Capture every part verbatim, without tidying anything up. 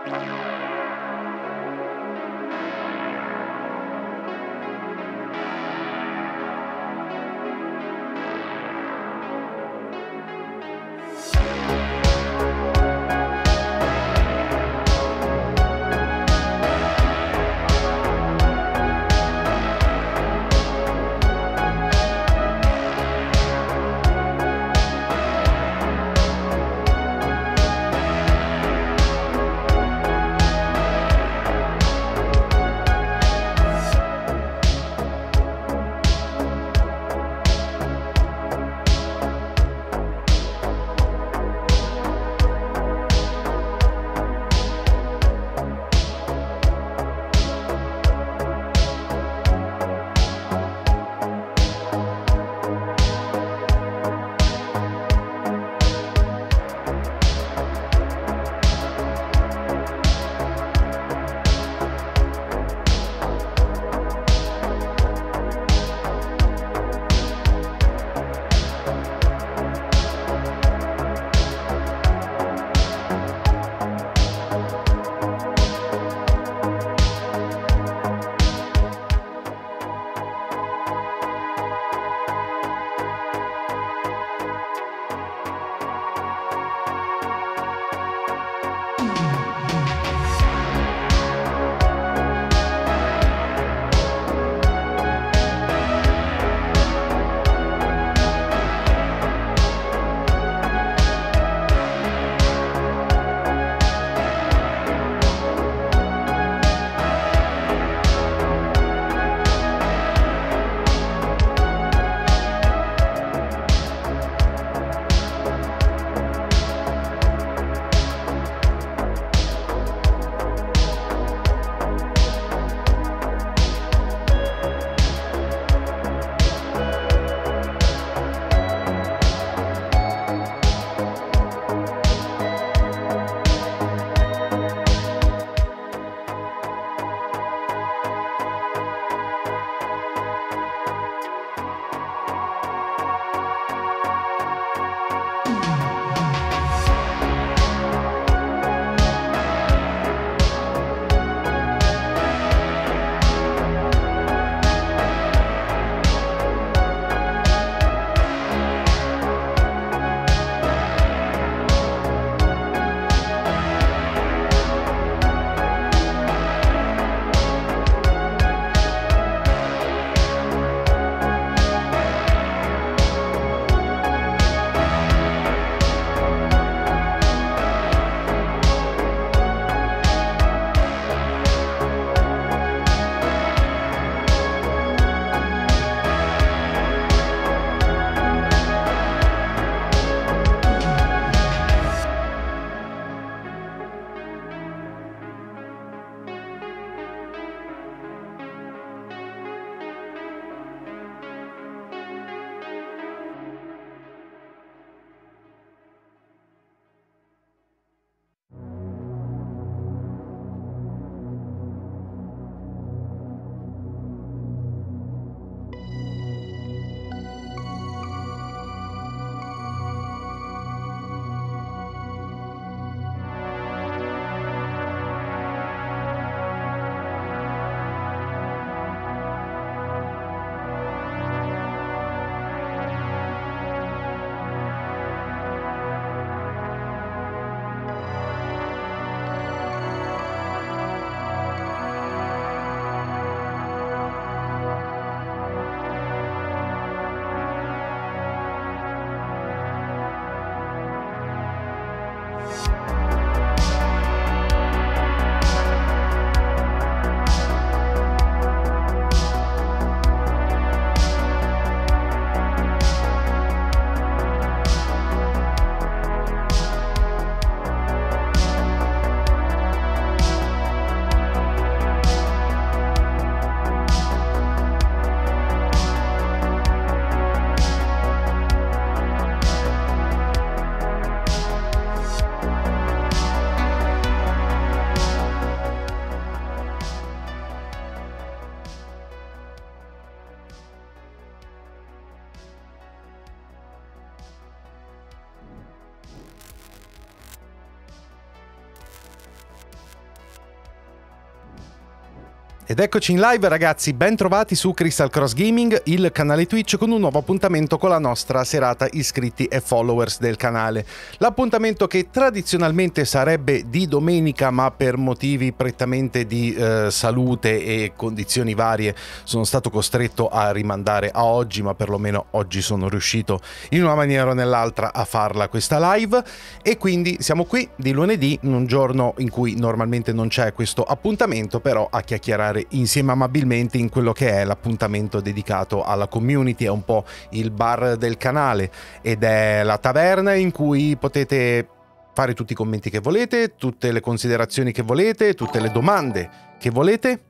Bye. Ed eccoci in live ragazzi, ben trovati su Crystal Cross Gaming, il canale Twitch, con un nuovo appuntamento con la nostra serata iscritti e followers del canale. L'appuntamento che tradizionalmente sarebbe di domenica, ma per motivi prettamente di eh, salute e condizioni varie sono stato costretto a rimandare a oggi, ma perlomeno oggi sono riuscito in una maniera o nell'altra a farla questa live, e quindi siamo qui di lunedì, in un giorno in cui normalmente non c'è questo appuntamento, però a chiacchierare insieme amabilmente in quello che è l'appuntamento dedicato alla community. È un po' il bar del canale ed è la taverna in cui potete fare tutti i commenti che volete, tutte le considerazioni che volete, tutte le domande che volete,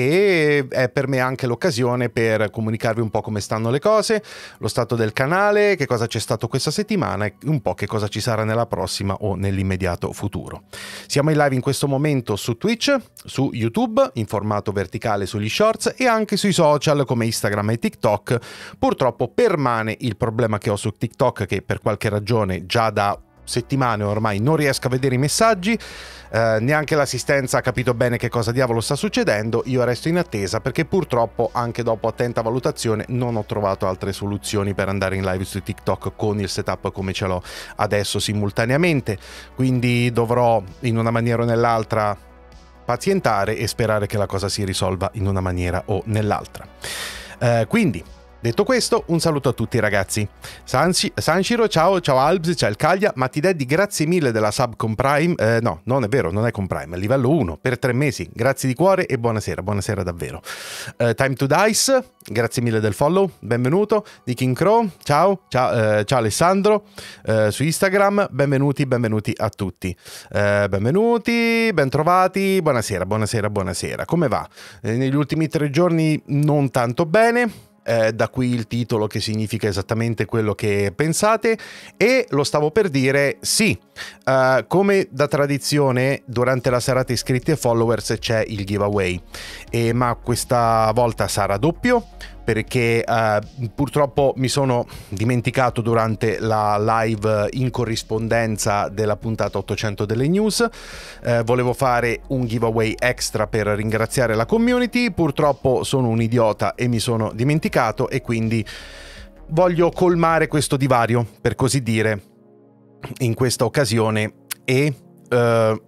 e è per me anche l'occasione per comunicarvi un po' come stanno le cose, lo stato del canale, che cosa c'è stato questa settimana e un po' che cosa ci sarà nella prossima o nell'immediato futuro. Siamo in live in questo momento su Twitch, su YouTube in formato verticale sugli shorts e anche sui social come Instagram e TikTok. Purtroppo permane il problema che ho su TikTok, che per qualche ragione già da settimane ormai non riesco a vedere i messaggi, eh, neanche l'assistenza ha capito bene che cosa diavolo sta succedendo. Io resto in attesa perché purtroppo anche dopo attenta valutazione non ho trovato altre soluzioni per andare in live su TikTok con il setup come ce l'ho adesso simultaneamente, quindi dovrò in una maniera o nell'altra pazientare e sperare che la cosa si risolva in una maniera o nell'altra. Eh, quindi detto questo, un saluto a tutti ragazzi. Sanshi, Sanshiro, ciao, ciao Albs, ciao il Caglia, Matti Daddy, grazie mille della sub con Prime, eh, no, non è vero, non è con Prime, è livello uno, per tre mesi, grazie di cuore e buonasera, buonasera davvero. Uh, Time to Dice, grazie mille del follow, benvenuto. Di King Crow, ciao, ciao, uh, ciao Alessandro, uh, su Instagram, benvenuti, benvenuti a tutti. Uh, benvenuti, bentrovati, buonasera, buonasera, buonasera. Come va? Eh, negli ultimi tre giorni non tanto bene. Eh, da qui il titolo che significa esattamente quello che pensate, e lo stavo per dire, sì, uh, come da tradizione durante la serata iscritti e followers c'è il giveaway, e, ma questa volta sarà doppio perché uh, purtroppo mi sono dimenticato durante la live in corrispondenza della puntata ottocento delle news. Uh, volevo fare un giveaway extra per ringraziare la community, purtroppo sono un idiota e mi sono dimenticato, e quindi voglio colmare questo divario, per così dire, in questa occasione, e uh,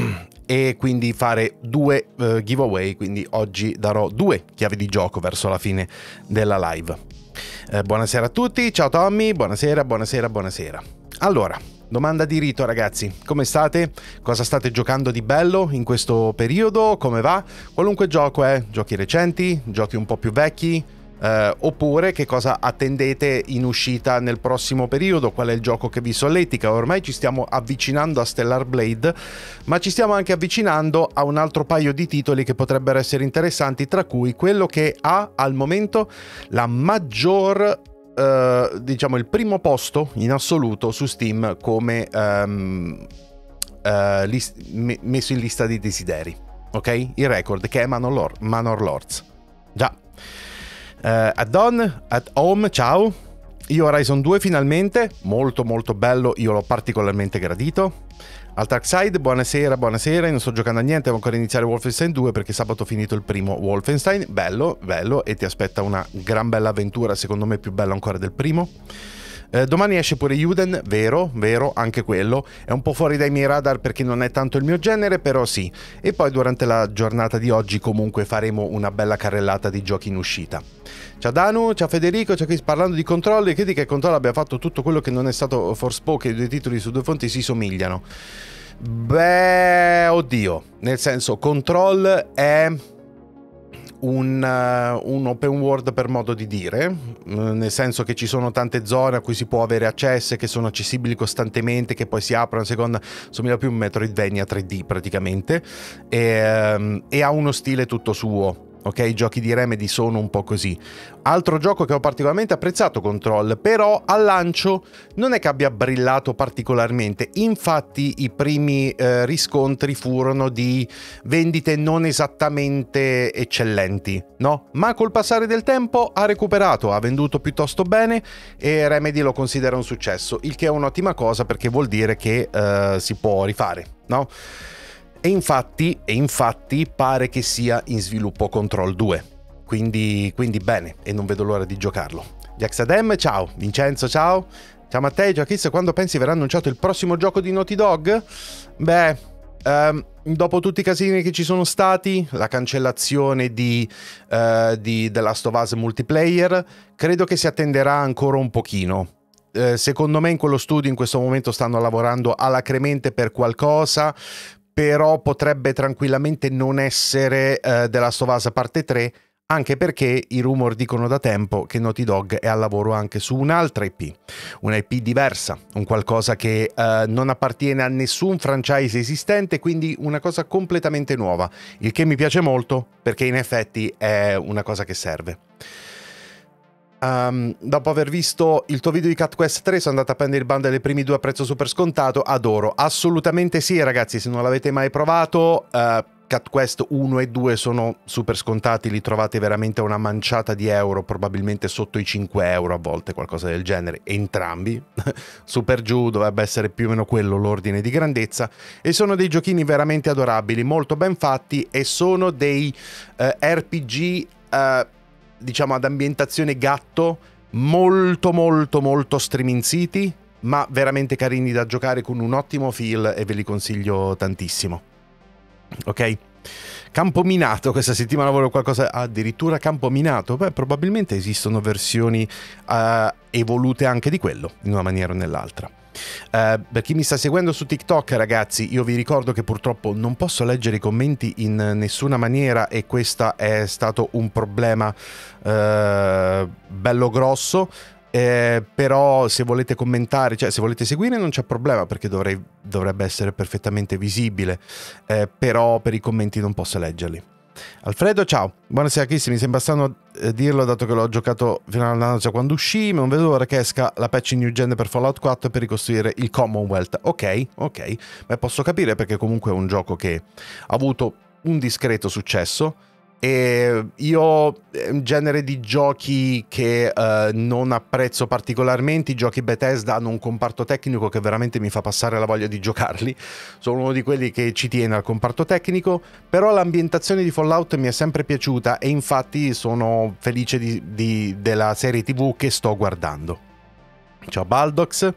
e quindi fare due uh, giveaway, quindi oggi darò due chiavi di gioco verso la fine della live. Eh, buonasera a tutti, ciao Tommy, buonasera, buonasera, buonasera. Allora, domanda di rito ragazzi, come state? Cosa state giocando di bello in questo periodo? Come va? Qualunque gioco è, giochi recenti, giochi un po' più vecchi, Uh, oppure che cosa attendete in uscita nel prossimo periodo, qual è il gioco che vi solletica. Ormai ci stiamo avvicinando a Stellar Blade, ma ci stiamo anche avvicinando a un altro paio di titoli che potrebbero essere interessanti, tra cui quello che ha al momento la maggior uh, diciamo il primo posto in assoluto su Steam come um, uh, list- me- messo in lista di desideri, ok? Il record, che è Manor, Lord- Manor Lords. Già. Uh, Addon, at home, ciao. Io Horizon due finalmente, molto molto bello, io l'ho particolarmente gradito. Altarkside, buonasera, buonasera, io non sto giocando a niente, devo ancora iniziare Wolfenstein due perché sabato ho finito il primo Wolfenstein, bello, bello, e ti aspetta una gran bella avventura, secondo me più bella ancora del primo. Eh, domani esce pure Juden, vero, vero, anche quello è un po' fuori dai miei radar perché non è tanto il mio genere, però sì. E poi durante la giornata di oggi comunque faremo una bella carrellata di giochi in uscita. Ciao Danu, ciao Federico, ciao Chris. Parlando di Control, e credi che Control abbia fatto tutto quello che non è stato Forspoken, i due titoli su due fonti si somigliano. Beh, oddio, nel senso, Control è Un, uh, un open world per modo di dire, uh, nel senso che ci sono tante zone a cui si può avere accesso, che sono accessibili costantemente, che poi si aprono a seconda, somiglia più a un Metroidvania tre D praticamente, e, um, e ha uno stile tutto suo. Ok, i giochi di Remedy sono un po' così. Altro gioco che ho particolarmente apprezzato, Control, però al lancio non è che abbia brillato particolarmente. Infatti i primi eh, riscontri furono di vendite non esattamente eccellenti, no? Ma col passare del tempo ha recuperato, ha venduto piuttosto bene e Remedy lo considera un successo, il che è un'ottima cosa perché vuol dire che eh, si può rifare, no? E infatti, e infatti pare che sia in sviluppo Control due, quindi, quindi bene, e non vedo l'ora di giocarlo. Jaxadem, ciao. Vincenzo, ciao. Ciao Matteo, già chissà quando pensi verrà annunciato il prossimo gioco di Naughty Dog? Beh, ehm, dopo tutti i casini che ci sono stati, la cancellazione di, uh, di The Last of Us multiplayer, credo che si attenderà ancora un pochino. Eh, secondo me in quello studio in questo momento stanno lavorando alacremente per qualcosa, però potrebbe tranquillamente non essere uh, The Last of Us parte tre, anche perché i rumor dicono da tempo che Naughty Dog è al lavoro anche su un'altra I P, una I P diversa, un qualcosa che uh, non appartiene a nessun franchise esistente, quindi una cosa completamente nuova, il che mi piace molto perché in effetti è una cosa che serve. Um, dopo aver visto il tuo video di Cat Quest tre sono andato a prendere il bundle dei primi due a prezzo super scontato, adoro, assolutamente sì ragazzi, se non l'avete mai provato, uh, Cat Quest uno e due sono super scontati, li trovate veramente a una manciata di euro, probabilmente sotto i cinque euro a volte, qualcosa del genere, entrambi, super giù, dovrebbe essere più o meno quello l'ordine di grandezza, e sono dei giochini veramente adorabili, molto ben fatti, e sono dei uh, R P G uh, diciamo ad ambientazione gatto, molto molto molto striminziti, ma veramente carini da giocare, con un ottimo feel, e ve li consiglio tantissimo. Ok? Campo minato, questa settimana volevo qualcosa, addirittura campo minato, beh probabilmente esistono versioni uh, evolute anche di quello, in una maniera o nell'altra. Uh, per chi mi sta seguendo su TikTok ragazzi, io vi ricordo che purtroppo non posso leggere i commenti in nessuna maniera, e questo è stato un problema uh, bello grosso. Eh, però se volete commentare, cioè se volete seguire non c'è problema, perché dovrei, dovrebbe essere perfettamente visibile, eh, però per i commenti non posso leggerli. Alfredo, ciao, buonasera Chris, mi sembra strano eh, dirlo dato che l'ho giocato fino all'anno quando uscì, ma non vedo l'ora che esca la patch in New Gen per Fallout quattro per ricostruire il Commonwealth. Ok, ok, ma posso capire, perché comunque è un gioco che ha avuto un discreto successo. E io è un genere di giochi che uh, non apprezzo particolarmente. I giochi Bethesda hanno un comparto tecnico che veramente mi fa passare la voglia di giocarli. Sono uno di quelli che ci tiene al comparto tecnico, però l'ambientazione di Fallout mi è sempre piaciuta, e infatti sono felice di, di, della serie tivù che sto guardando. Ciao Baldox.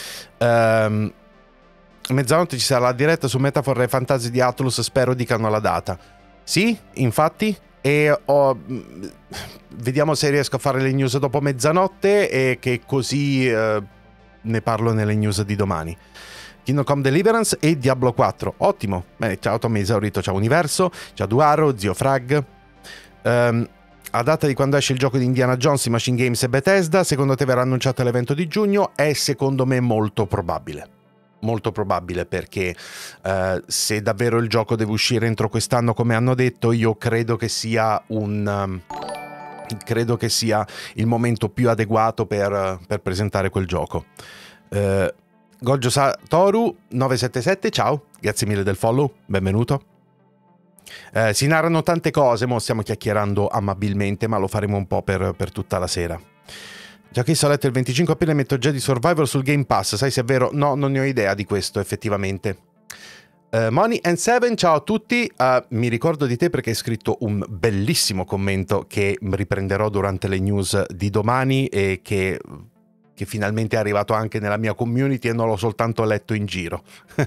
um, Mezzanotte ci sarà la diretta su Metaphor e Fantasy di Atlus, spero dicano la data. Sì, infatti, e ho... vediamo se riesco a fare le news dopo mezzanotte, e che così eh, ne parlo nelle news di domani. Kingdom Come Deliverance e Diablo quattro, ottimo. Bene, ciao Tommy Esaurito, ciao Universo, ciao Duaro, Zio Frag. Um, a data di quando esce il gioco di Indiana Jones, Machine Games e Bethesda, secondo te verrà annunciato all'evento di giugno? È secondo me molto probabile. Molto probabile, perché uh, se davvero il gioco deve uscire entro quest'anno come hanno detto, io credo che sia un um, credo che sia il momento più adeguato per, per presentare quel gioco. uh, Goggio Satoru nove sette sette, ciao, grazie mille del follow, benvenuto. Uh, si narrano tante cose, mo stiamo chiacchierando amabilmente, ma lo faremo un po' per, per tutta la sera. Già che ho letto il venticinque aprile metto Jedi Survivor sul Game Pass, sai se è vero? No, non ne ho idea di questo effettivamente. uh, Money and Seven, ciao a tutti. Uh, mi ricordo di te perché hai scritto un bellissimo commento che riprenderò durante le news di domani, e che, che finalmente è arrivato anche nella mia community e non l'ho soltanto letto in giro.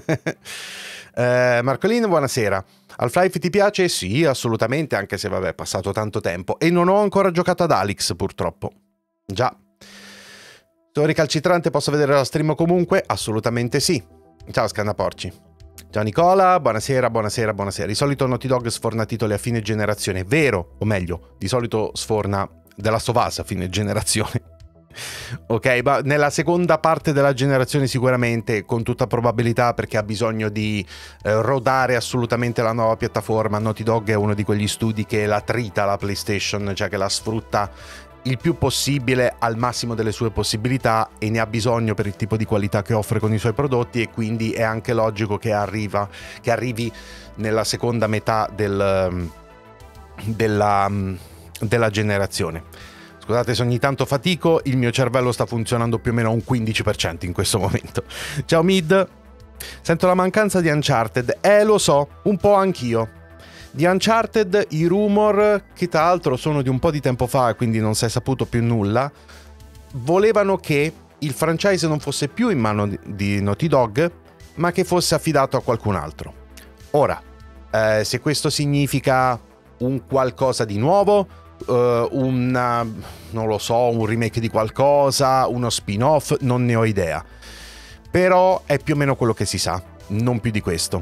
uh, Marcolino, buonasera. Half-Life ti piace? Sì, assolutamente, anche se vabbè è passato tanto tempo, e non ho ancora giocato ad Alyx purtroppo. Già. Sono ricalcitrante, posso vedere la stream comunque? Assolutamente sì. Ciao Scannaporci. Ciao Nicola, buonasera, buonasera, buonasera. Di solito Naughty Dog sforna titoli a fine generazione, vero? O meglio, di solito sforna The Last of Us a fine generazione. Ok, ma nella seconda parte della generazione sicuramente, con tutta probabilità, perché ha bisogno di eh, rodare assolutamente la nuova piattaforma. Naughty Dog è uno di quegli studi che la trita la PlayStation, cioè che la sfrutta il più possibile al massimo delle sue possibilità, e ne ha bisogno per il tipo di qualità che offre con i suoi prodotti, e quindi è anche logico che arriva che arrivi nella seconda metà del, della, della generazione. Scusate se ogni tanto fatico, il mio cervello sta funzionando più o meno a un quindici per cento in questo momento. Ciao Mid. Sento la mancanza di Uncharted. Eh, lo so, un po' anch'io. Di Uncharted i rumor, che tra l'altro sono di un po' di tempo fa, quindi non si è saputo più nulla, volevano che il franchise non fosse più in mano di Naughty Dog, ma che fosse affidato a qualcun altro. Ora, eh, se questo significa un qualcosa di nuovo, uh, una, non lo so, un remake di qualcosa, uno spin-off, non ne ho idea. Però è più o meno quello che si sa, non più di questo.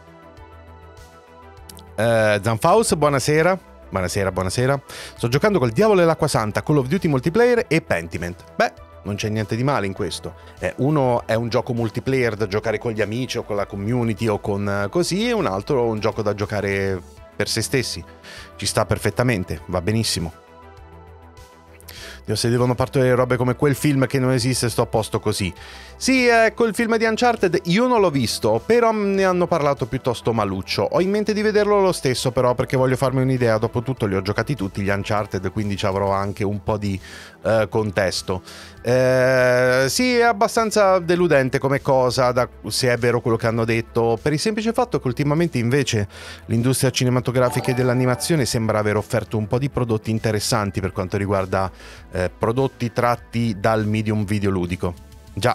Uh, Zanfaus, buonasera. Buonasera, buonasera. Sto giocando col Diavolo e l'Acqua Santa, Call of Duty Multiplayer e Pentiment. Beh, non c'è niente di male in questo. Eh, uno è un gioco multiplayer da giocare con gli amici o con la community o con così, e un altro un gioco da giocare per se stessi. Ci sta perfettamente, va benissimo. Dio, se devono partire robe come quel film che non esiste, sto a posto così. Sì, ecco, il film di Uncharted io non l'ho visto, però ne hanno parlato piuttosto maluccio. Ho in mente di vederlo lo stesso, però, perché voglio farmi un'idea. Dopotutto li ho giocati tutti gli Uncharted, quindi ci avrò anche un po' di uh, contesto. Eh, sì, è abbastanza deludente come cosa, da, se è vero quello che hanno detto, per il semplice fatto che ultimamente invece l'industria cinematografica e dell'animazione sembra aver offerto un po' di prodotti interessanti per quanto riguarda eh, prodotti tratti dal medium videoludico. Già.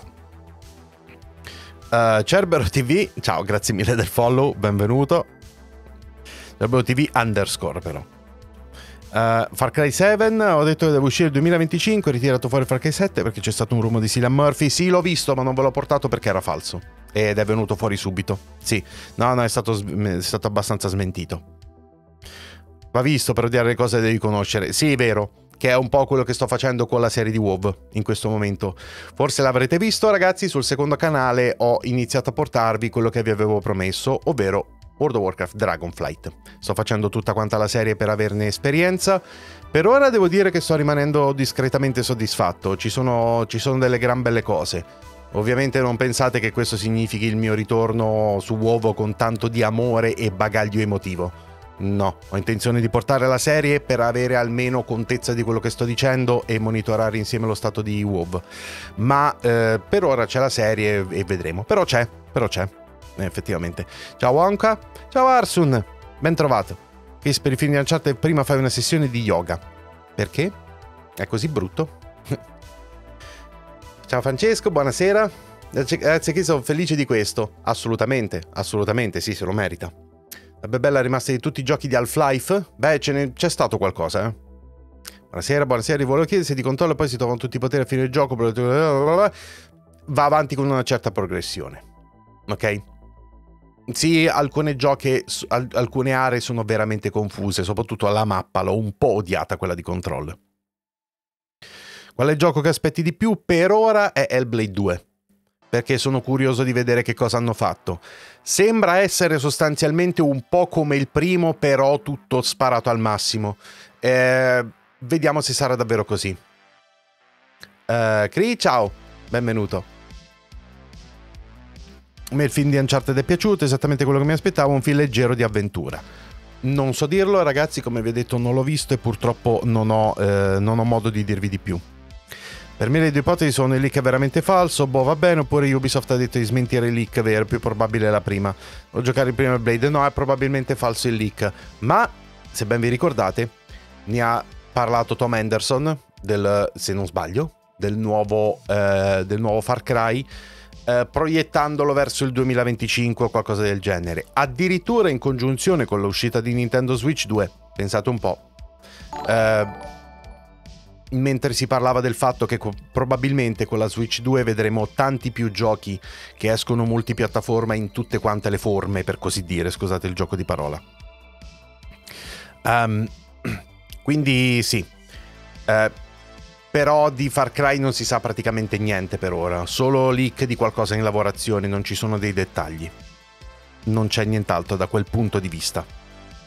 Uh, Cerbero T V, ciao, grazie mille del follow, benvenuto. Cerbero T V underscore però. Uh, Far Cry sette, ho detto che deve uscire il duemilaventicinque, ho ritirato fuori Far Cry sette perché c'è stato un rumore di Cillian Murphy. Sì, l'ho visto, ma non ve l'ho portato perché era falso. Ed è venuto fuori subito. Sì, no, no, è stato, è stato abbastanza smentito. Va visto, per odiare le cose devi conoscere. Sì, è vero. Che è un po' quello che sto facendo con la serie di WoW in questo momento. Forse l'avrete visto, ragazzi, sul secondo canale ho iniziato a portarvi quello che vi avevo promesso, ovvero World of Warcraft Dragonflight. Sto facendo tutta quanta la serie per averne esperienza. Per ora devo dire che sto rimanendo discretamente soddisfatto. Ci sono, ci sono delle gran belle cose. Ovviamente non pensate che questo significhi il mio ritorno su WoW con tanto di amore e bagaglio emotivo. No, ho intenzione di portare la serie per avere almeno contezza di quello che sto dicendo e monitorare insieme lo stato di WoW. Ma eh, per ora c'è la serie e vedremo. Però c'è, però c'è, effettivamente. Ciao Wonka, ciao Arsun, ben trovato. Chris, per i film di Uncharted prima fai una sessione di yoga. Perché? È così brutto? Ciao Francesco, buonasera. Grazie Chris, sono felice di questo. Assolutamente, assolutamente, sì, se lo merita. La bella rimasta di tutti i giochi di Half-Life? Beh, c'è stato qualcosa, eh. Buonasera, buonasera, volevo chiedere se di controllo poi si trovano tutti i poteri a fine del gioco. Va avanti con una certa progressione. Ok? Sì, alcune giochi, alcune aree sono veramente confuse, soprattutto alla mappa, l'ho un po' odiata quella di Control. Qual è il gioco che aspetti di più? Per ora è Hellblade due. Perché sono curioso di vedere che cosa hanno fatto. Sembra essere sostanzialmente un po' come il primo, però tutto sparato al massimo. Eh, vediamo se sarà davvero così. Uh, Cree, ciao, benvenuto. A me il film di Uncharted è piaciuto, esattamente quello che mi aspettavo, un film leggero di avventura. Non so dirlo, ragazzi, come vi ho detto non l'ho visto e purtroppo non ho, eh, non ho modo di dirvi di più. Per me le due ipotesi sono il leak è veramente falso, boh va bene, oppure Ubisoft ha detto di smentire il leak vero, più probabile la prima. O giocare il primo Blade, no, è probabilmente falso il leak. Ma, se ben vi ricordate, ne ha parlato Tom Henderson, del, se non sbaglio, del nuovo, eh, del nuovo Far Cry, eh, proiettandolo verso il duemilaventicinque o qualcosa del genere. Addirittura in congiunzione con l'uscita di Nintendo Switch due, pensate un po'. Eh... Mentre si parlava del fatto che co- probabilmente con la Switch due vedremo tanti più giochi che escono multipiattaforma in tutte quante le forme, per così dire, scusate il gioco di parola. Um, quindi sì, uh, però di Far Cry non si sa praticamente niente per ora, solo leak di qualcosa in lavorazione, non ci sono dei dettagli. Non c'è nient'altro da quel punto di vista.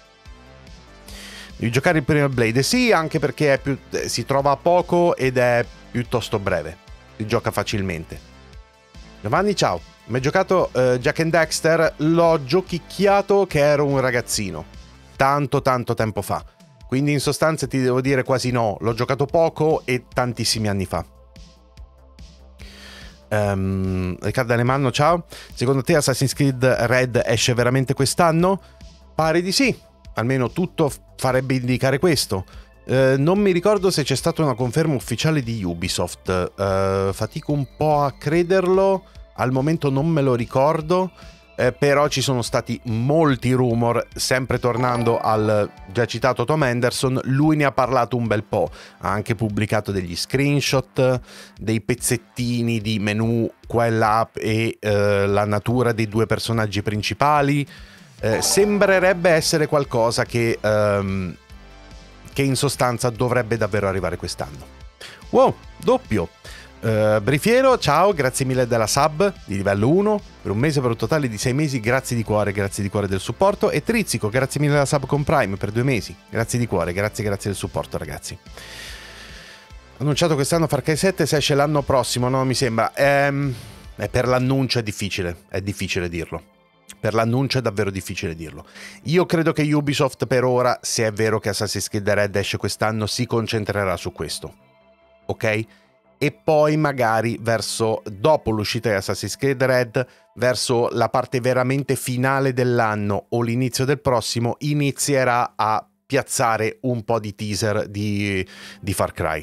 Devi giocare il primo Blade? Sì, anche perché è più, si trova a poco ed è piuttosto breve. Si gioca facilmente. Giovanni, ciao. Mi hai giocato uh, Jak and Daxter? L'ho giochicchiato che ero un ragazzino. Tanto, tanto tempo fa. Quindi in sostanza ti devo dire quasi no. L'ho giocato poco e tantissimi anni fa. Um, Riccardo Alemanno, ciao. Secondo te Assassin's Creed Red esce veramente quest'anno? Pare di sì, almeno tutto farebbe indicare questo. Uh, non mi ricordo se c'è stata una conferma ufficiale di Ubisoft, uh, fatico un po' a crederlo, al momento non me lo ricordo. Eh, però ci sono stati molti rumor, sempre tornando al già citato Tom Henderson, lui ne ha parlato un bel po', ha anche pubblicato degli screenshot, dei pezzettini di menu qua e là e eh, la natura dei due personaggi principali, eh, sembrerebbe essere qualcosa che, ehm, che in sostanza dovrebbe davvero arrivare quest'anno. Wow, doppio! Uh, Brifiero, ciao, grazie mille della sub di livello uno per un mese, per un totale di sei mesi, grazie di cuore, grazie di cuore del supporto. E Trizzico, grazie mille della sub con Prime per due mesi, grazie di cuore, grazie grazie del supporto, ragazzi. Annunciato quest'anno Far Cry sette, se esce l'anno prossimo, no, mi sembra. Ehm, eh, per l'annuncio è difficile, è difficile dirlo. Per l'annuncio è davvero difficile dirlo. Io credo che Ubisoft per ora, se è vero che Assassin's Creed Red esce quest'anno, si concentrerà su questo, ok? E poi magari verso, dopo l'uscita di Assassin's Creed Red, verso la parte veramente finale dell'anno o l'inizio del prossimo, inizierà a piazzare un po' di teaser di, di Far Cry.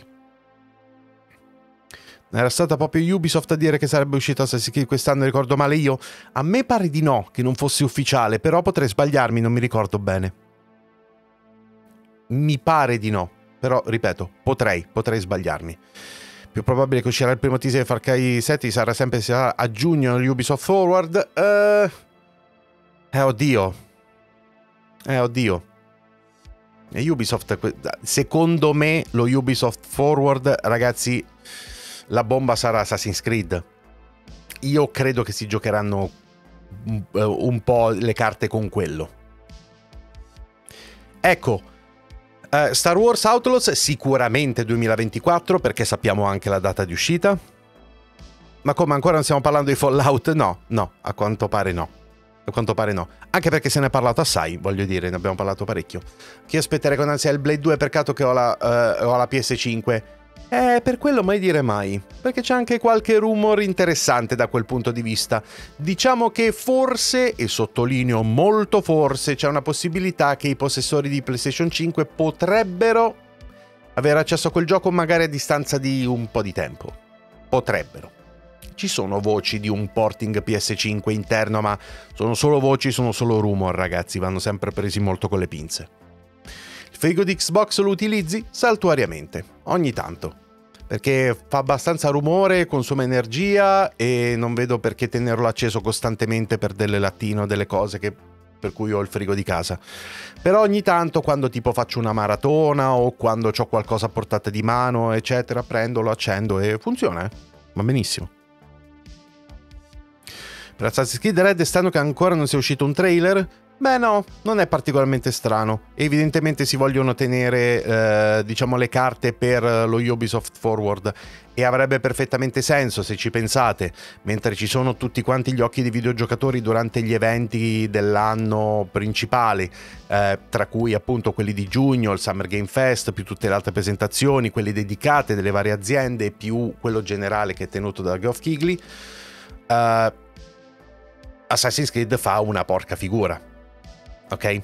Era stata proprio Ubisoft a dire che sarebbe uscito Assassin's Creed quest'anno, ricordo male io? A me pare di no, che non fosse ufficiale, però potrei sbagliarmi, non mi ricordo bene. Mi pare di no, però ripeto, potrei, potrei sbagliarmi. Più probabile che uscirà il primo teaser di Far Cry sette, sarà sempre sarà a giugno Ubisoft Forward. Eh, eh oddio. Eh oddio. E Ubisoft, secondo me lo Ubisoft Forward, ragazzi, la bomba sarà Assassin's Creed. Io credo che si giocheranno un, un po' le carte con quello. Ecco. Uh, Star Wars Outlaws sicuramente duemilaventiquattro, perché sappiamo anche la data di uscita. Ma come, ancora non stiamo parlando di Fallout? No, no, a quanto pare no. A quanto pare no. Anche perché se ne è parlato assai, voglio dire, ne abbiamo parlato parecchio. Chi aspetterei con ansia il Blade due, peccato che ho la, uh, ho la P S cinque. Eh, per quello mai dire mai, perché c'è anche qualche rumor interessante da quel punto di vista. Diciamo che forse, e sottolineo molto forse, c'è una possibilità che i possessori di PlayStation cinque potrebbero avere accesso a quel gioco magari a distanza di un po' di tempo. Potrebbero. Ci sono voci di un porting P S cinque interno, ma sono solo voci, sono solo rumor, ragazzi, vanno sempre presi molto con le pinze. Il frigo di Xbox lo utilizzi saltuariamente, ogni tanto, perché fa abbastanza rumore, consuma energia e non vedo perché tenerlo acceso costantemente per delle lattine o delle cose che, per cui ho il frigo di casa. Però ogni tanto, quando tipo faccio una maratona o quando ho qualcosa a portata di mano, eccetera, prendo, lo accendo e funziona, eh? Va benissimo. Per Assassin's Creed Red, stando che ancora non sia uscito un trailer? Beh no, non è particolarmente strano. Evidentemente si vogliono tenere, eh, diciamo, le carte per lo Ubisoft Forward e avrebbe perfettamente senso se ci pensate, mentre ci sono tutti quanti gli occhi dei videogiocatori durante gli eventi dell'anno principali, eh, tra cui appunto quelli di giugno, il Summer Game Fest, più tutte le altre presentazioni, quelli dedicate delle varie aziende, più quello generale che è tenuto da Geoff Keighley. Uh, Assassin's Creed fa una porca figura, ok?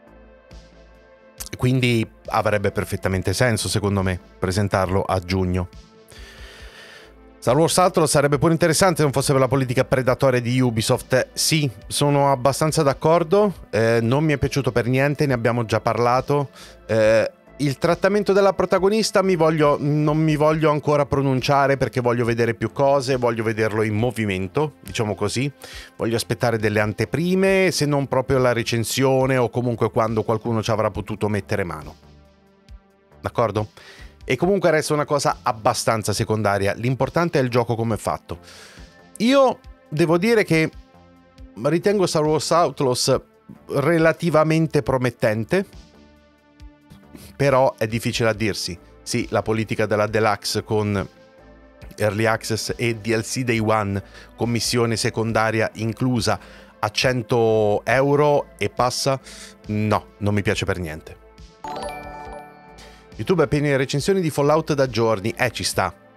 Quindi avrebbe perfettamente senso, secondo me, presentarlo a giugno. Star Wars Outlaws sarebbe pure interessante se non fosse per la politica predatoria di Ubisoft. Sì, sono abbastanza d'accordo, eh, non mi è piaciuto per niente, ne abbiamo già parlato. Eh, il trattamento della protagonista mi voglio, non mi voglio ancora pronunciare perché voglio vedere più cose, voglio vederlo in movimento, diciamo così. Voglio aspettare delle anteprime, se non proprio la recensione o comunque quando qualcuno ci avrà potuto mettere mano. D'accordo? E comunque resta una cosa abbastanza secondaria, l'importante è il gioco come è fatto. Io devo dire che ritengo Star Wars Outlaws relativamente promettente, però è difficile a dirsi. Sì, la politica della Deluxe con Early Access e D L C Day One, commissione secondaria inclusa a cento euro e passa, no, non mi piace per niente. YouTube è pieno di recensioni di Fallout da giorni, eh ci sta,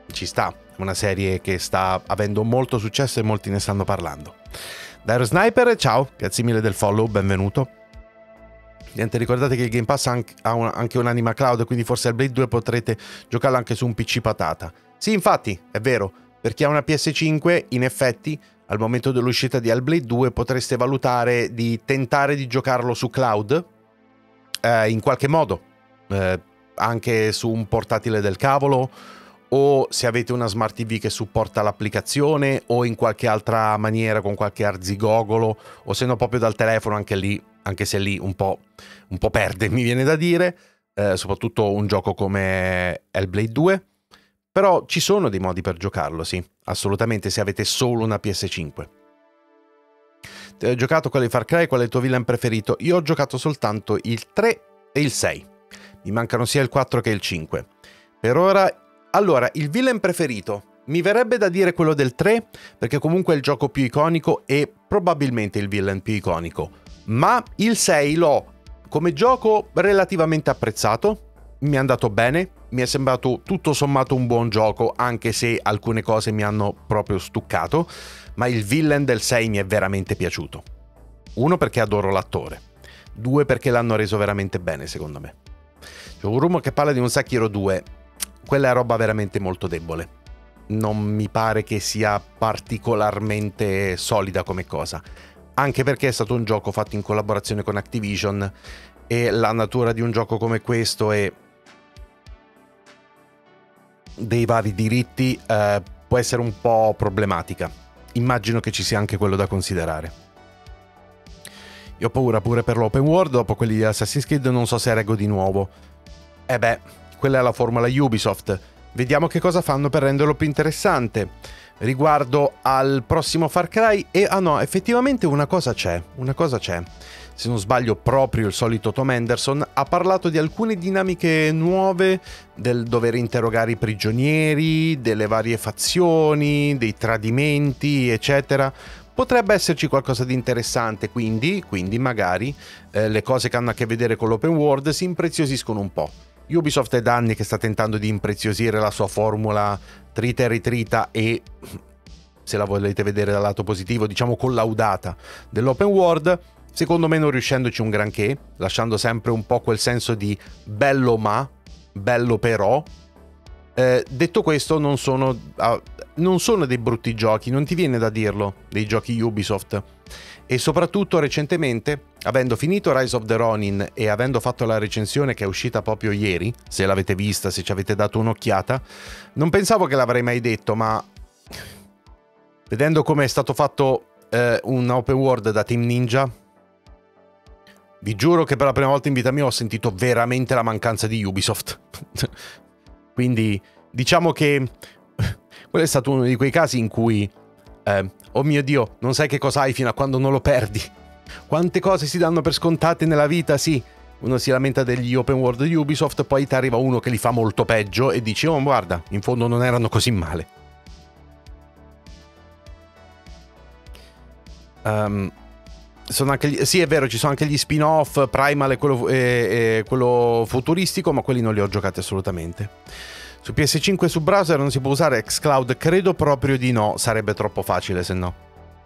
ci sta, è una serie che sta avendo molto successo e molti ne stanno parlando. Dire Sniper, ciao, grazie mille del follow, benvenuto. Niente, ricordate che il Game Pass ha un, anche un'anima cloud, quindi forse al Blade due potrete giocarlo anche su un P C patata. Sì, infatti, è vero, per chi ha una P S cinque, in effetti, al momento dell'uscita di Hellblade due potreste valutare di tentare di giocarlo su cloud, eh, in qualche modo, eh, anche su un portatile del cavolo, o se avete una Smart T V che supporta l'applicazione, o in qualche altra maniera con qualche arzigogolo, o se no proprio dal telefono, anche lì, anche se lì un po', un po' perde, mi viene da dire, eh, soprattutto un gioco come Hellblade due, però ci sono dei modi per giocarlo, sì, assolutamente, se avete solo una P S cinque. Hai giocato quello di Far Cry, qual è il tuo villain preferito? Io ho giocato soltanto il tre e il sei, mi mancano sia il quattro che il cinque. Per ora, allora, il villain preferito, mi verrebbe da dire quello del tre, perché comunque è il gioco più iconico e probabilmente il villain più iconico. Ma il sei l'ho come gioco relativamente apprezzato, mi è andato bene, mi è sembrato tutto sommato un buon gioco, anche se alcune cose mi hanno proprio stuccato, ma il villain del sei mi è veramente piaciuto. Uno, perché adoro l'attore, due, perché l'hanno reso veramente bene secondo me. C'è un rumore che parla di un Sekiro due, quella è roba veramente molto debole, non mi pare che sia particolarmente solida come cosa. Anche perché è stato un gioco fatto in collaborazione con Activision e la natura di un gioco come questo e dei vari diritti eh, può essere un po' problematica. Immagino che ci sia anche quello da considerare. Io ho paura pure per l'open world, dopo quelli di Assassin's Creed non so se reggo di nuovo. E beh, quella è la formula Ubisoft. Vediamo che cosa fanno per renderlo più interessante. Riguardo al prossimo Far Cry, e ah no, effettivamente una cosa c'è, una cosa c'è. Se non sbaglio, proprio il solito Tom Henderson ha parlato di alcune dinamiche nuove, del dover interrogare i prigionieri, delle varie fazioni, dei tradimenti, eccetera. Potrebbe esserci qualcosa di interessante, quindi, quindi magari eh, le cose che hanno a che vedere con l'open world si impreziosiscono un po'. Ubisoft è da anni che sta tentando di impreziosire la sua formula trita e ritrita e, se la volete vedere dal lato positivo, diciamo collaudata dell'open world, secondo me non riuscendoci un granché, lasciando sempre un po' quel senso di bello ma, bello però. Eh, detto questo, non sono, uh, non sono dei brutti giochi, non ti viene da dirlo, dei giochi Ubisoft. E soprattutto recentemente, avendo finito Rise of the Ronin e avendo fatto la recensione che è uscita proprio ieri, se l'avete vista, se ci avete dato un'occhiata, non pensavo che l'avrei mai detto, ma vedendo come è stato fatto eh, un open world da Team Ninja, vi giuro che per la prima volta in vita mia ho sentito veramente la mancanza di Ubisoft. Quindi diciamo che quello è stato uno di quei casi in cui eh, oh mio Dio, non sai che cosa hai fino a quando non lo perdi. Quante cose si danno per scontate nella vita, sì. Uno si lamenta degli open world di Ubisoft, poi ti arriva uno che li fa molto peggio e dici, oh guarda, in fondo non erano così male. Um, sono anche gli, sì, è vero, ci sono anche gli spin-off, Primal e quello, e, e quello futuristico, ma quelli non li ho giocati assolutamente. Su P S cinque e su browser non si può usare xCloud? Credo proprio di no, sarebbe troppo facile se no.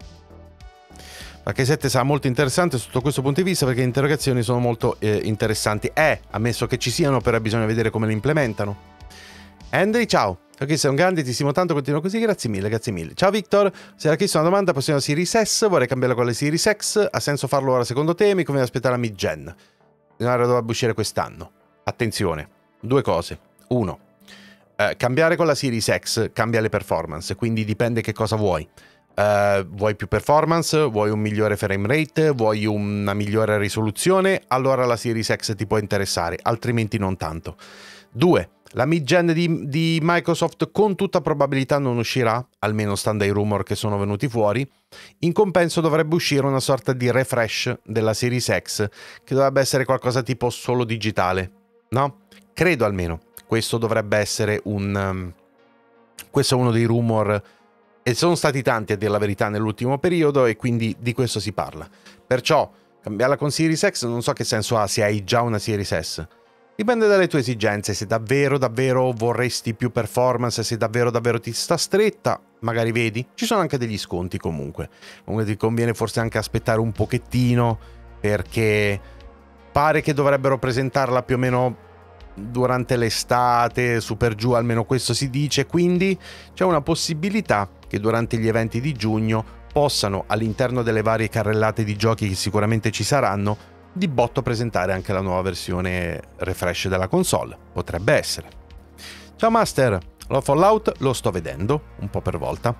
H sette sarà molto interessante sotto questo punto di vista perché le interrogazioni sono molto eh, interessanti. Eh, ammesso che ci siano, però bisogna vedere come le implementano. Andy, ciao. Ok, sei un grande, ti stimo tanto, continua così, grazie mille, grazie mille. Ciao Victor, se era chiesto una domanda, possiamo Series S, vorrei cambiarla con le Series X, ha senso farlo ora secondo te? Mi conviene aspettare la mid-gen. Dovrebbe uscire quest'anno. Attenzione, due cose. Uno. Uh, cambiare con la Series X cambia le performance, quindi dipende che cosa vuoi. Uh, vuoi più performance, vuoi un migliore frame rate, vuoi una migliore risoluzione, allora la Series X ti può interessare, altrimenti non tanto. Due, la mid-gen di, di Microsoft con tutta probabilità non uscirà, almeno stando ai rumor che sono venuti fuori. In compenso dovrebbe uscire una sorta di refresh della Series X, che dovrebbe essere qualcosa tipo solo digitale, no? Credo almeno. Questo dovrebbe essere un... Um, questo è uno dei rumor, e sono stati tanti a dire la verità nell'ultimo periodo, e quindi di questo si parla. Perciò, cambiarla con Series X non so che senso ha se hai già una Series S. Dipende dalle tue esigenze, se davvero davvero vorresti più performance, se davvero davvero ti sta stretta, magari vedi, ci sono anche degli sconti comunque. Comunque ti conviene forse anche aspettare un pochettino, perché pare che dovrebbero presentarla più o meno durante l'estate, su per giù, almeno questo si dice, quindi c'è una possibilità che durante gli eventi di giugno possano, all'interno delle varie carrellate di giochi che sicuramente ci saranno, di botto presentare anche la nuova versione refresh della console. Potrebbe essere. Ciao Master, lo Fallout lo sto vedendo un po' per volta.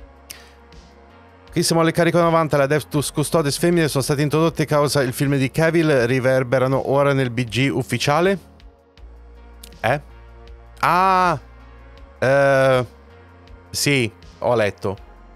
Qui siamo alle carico novanta, le Adeptus Custodes femmine sono state introdotte causa il film di Cavill, riverberano ora nel B G ufficiale? Eh? Ah! Eh, sì, ho letto.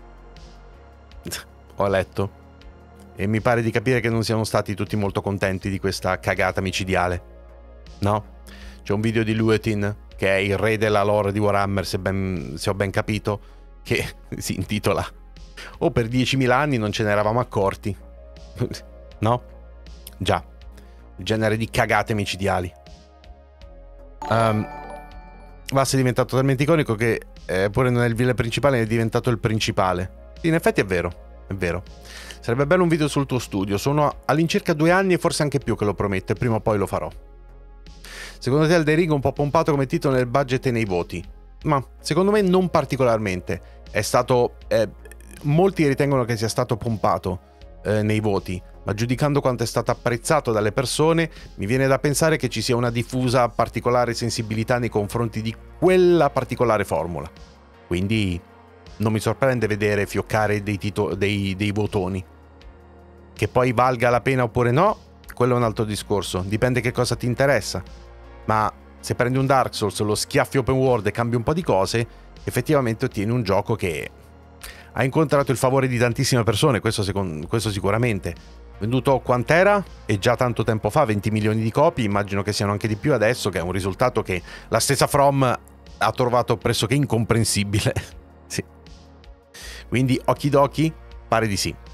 Ho letto. E mi pare di capire che non siano stati tutti molto contenti di questa cagata micidiale. No? C'è un video di Luetin, che è il re della lore di Warhammer, se, ben, se ho ben capito, che si intitola "Oh, per diecimila anni non ce ne eravamo accorti". No? Già. Il genere di cagate micidiali. Um, Vass è diventato talmente iconico che eh, pure nel villain principale è diventato il principale. In effetti è vero, è vero. Sarebbe bello un video sul tuo studio. Sono all'incirca due anni e forse anche più che lo promette. Prima o poi lo farò. Secondo te Elden Ring è un po' pompato come titolo nel budget e nei voti? Ma secondo me non particolarmente. È stato... Eh, molti ritengono che sia stato pompato eh, nei voti, ma giudicando quanto è stato apprezzato dalle persone, mi viene da pensare che ci sia una diffusa particolare sensibilità nei confronti di quella particolare formula. Quindi non mi sorprende vedere fioccare dei, tito- dei, dei votoni. Che poi valga la pena oppure no, quello è un altro discorso, dipende che cosa ti interessa. Ma se prendi un Dark Souls, lo schiaffi open world e cambi un po' di cose, effettivamente ottieni un gioco che ha incontrato il favore di tantissime persone, questo, secondo, questo sicuramente. Venduto quant'era? E già tanto tempo fa, venti milioni di copie, immagino che siano anche di più adesso, che è un risultato che la stessa From ha trovato pressoché incomprensibile. Sì. Quindi, okidoki, pare di sì.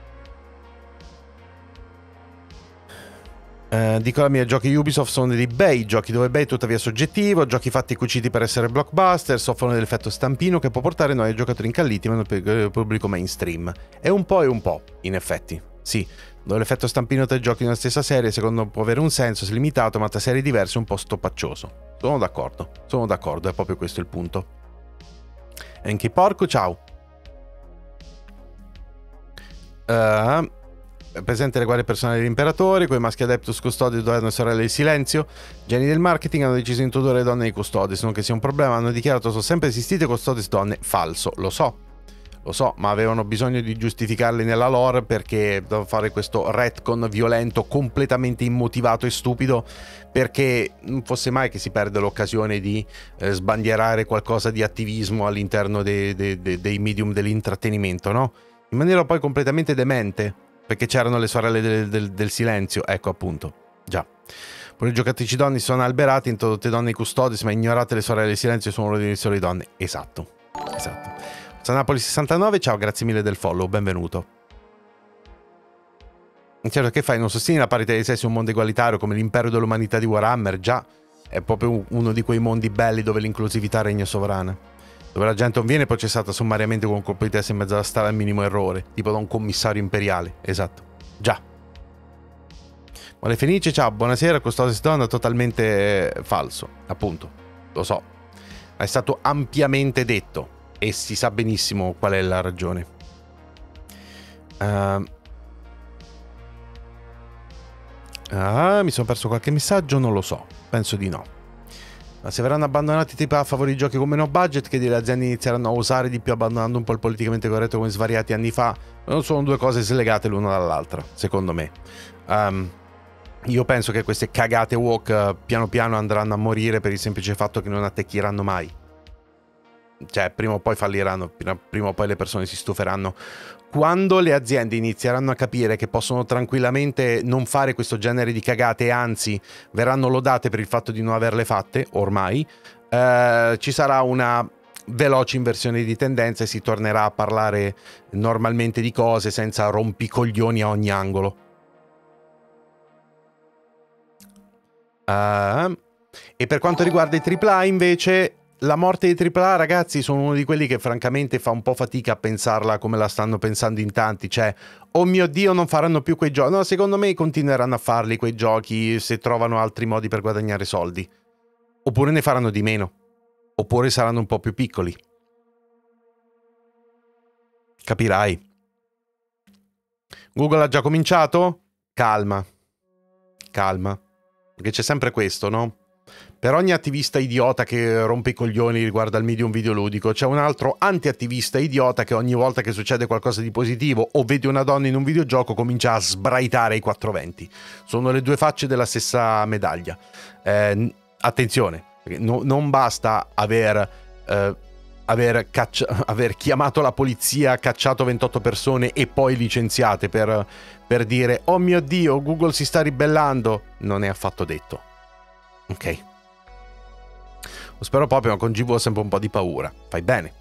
Uh, dico la mia, giochi Ubisoft sono dei bei giochi dove bei tuttavia soggettivo, giochi fatti e cuciti per essere blockbuster, soffrono dell'effetto stampino che può portare noi ai giocatori incalliti ma per il pubblico mainstream. È un po' e un po', in effetti. Sì, dove l'effetto stampino tra i giochi nella stessa serie secondo me può avere un senso se limitato, ma tra serie diverse è un po' stoppaccioso. Sono d'accordo, sono d'accordo, è proprio questo il punto. Anche porco, ciao. Uh, presente le guardie personali dell'imperatore, quei maschi Adeptus Custodi dovevano sorelle del silenzio. Geni del marketing hanno deciso di introdurre le donne nei Custodes, non che sia un problema, hanno dichiarato sono sempre esistite Custodes donne. Falso, lo so, lo so, ma avevano bisogno di giustificarle nella lore perché dovevano fare questo retcon violento, completamente immotivato e stupido, perché non fosse mai che si perde l'occasione di eh, sbandierare qualcosa di attivismo all'interno dei, dei, dei, dei medium dell'intrattenimento, no? In maniera poi completamente demente. Perché c'erano le sorelle del, del, del silenzio, ecco appunto, già. Pure i giocatrici donne sono alberati, introdotte donne i Custodes, ma ignorate le sorelle del silenzio, sono le sole donne. Esatto, esatto. Sanapoli sessantanove, ciao, grazie mille del follow, benvenuto. Certo, che fai? Non sostieni la parità dei sessi un mondo egualitario come l'impero dell'umanità di Warhammer? Già, è proprio uno di quei mondi belli dove l'inclusività regna sovrana. Dove la gente non viene processata sommariamente con un colpo di testa in mezzo alla strada al minimo errore, tipo da un commissario imperiale. Esatto. Già. Mole Fenice, ciao, buonasera, Custodes donna, totalmente eh, falso. Appunto. Lo so. Ma è stato ampiamente detto. E si sa benissimo qual è la ragione. Uh... Ah, mi sono perso qualche messaggio? Non lo so. Penso di no. Ma se verranno abbandonati tipo a favore di giochi con meno budget, che le aziende inizieranno a usare di più abbandonando un po' il politicamente corretto come svariati anni fa, non sono due cose slegate l'una dall'altra, secondo me. Um, io penso che queste cagate woke uh, piano piano andranno a morire per il semplice fatto che non attecchiranno mai. Cioè, prima o poi falliranno, prima o poi le persone si stuferanno. Quando le aziende inizieranno a capire che possono tranquillamente non fare questo genere di cagate e anzi verranno lodate per il fatto di non averle fatte, ormai, eh, ci sarà una veloce inversione di tendenza e si tornerà a parlare normalmente di cose senza rompicoglioni a ogni angolo. Uh, e per quanto riguarda i tripla A invece, la morte dei tripla A, ragazzi, sono uno di quelli che francamente fa un po' fatica a pensarla come la stanno pensando in tanti, cioè, oh mio Dio, non faranno più quei giochi. No, secondo me continueranno a farli quei giochi se trovano altri modi per guadagnare soldi. Oppure ne faranno di meno. Oppure saranno un po' più piccoli. Capirai. Google ha già cominciato? Calma. Calma. Perché c'è sempre questo, no? Per ogni attivista idiota che rompe i coglioni riguardo al medium videoludico, c'è un altro anti-attivista idiota che ogni volta che succede qualcosa di positivo o vede una donna in un videogioco comincia a sbraitare i quattrocentoventi. Sono le due facce della stessa medaglia. Eh, attenzione, no, non basta aver, eh, aver, caccia- aver chiamato la polizia, cacciato ventotto persone e poi licenziate per, per dire oh mio Dio, Google si sta ribellando. Non è affatto detto. Ok. Lo spero proprio, ma con G V ho sempre un po' di paura. Fai bene.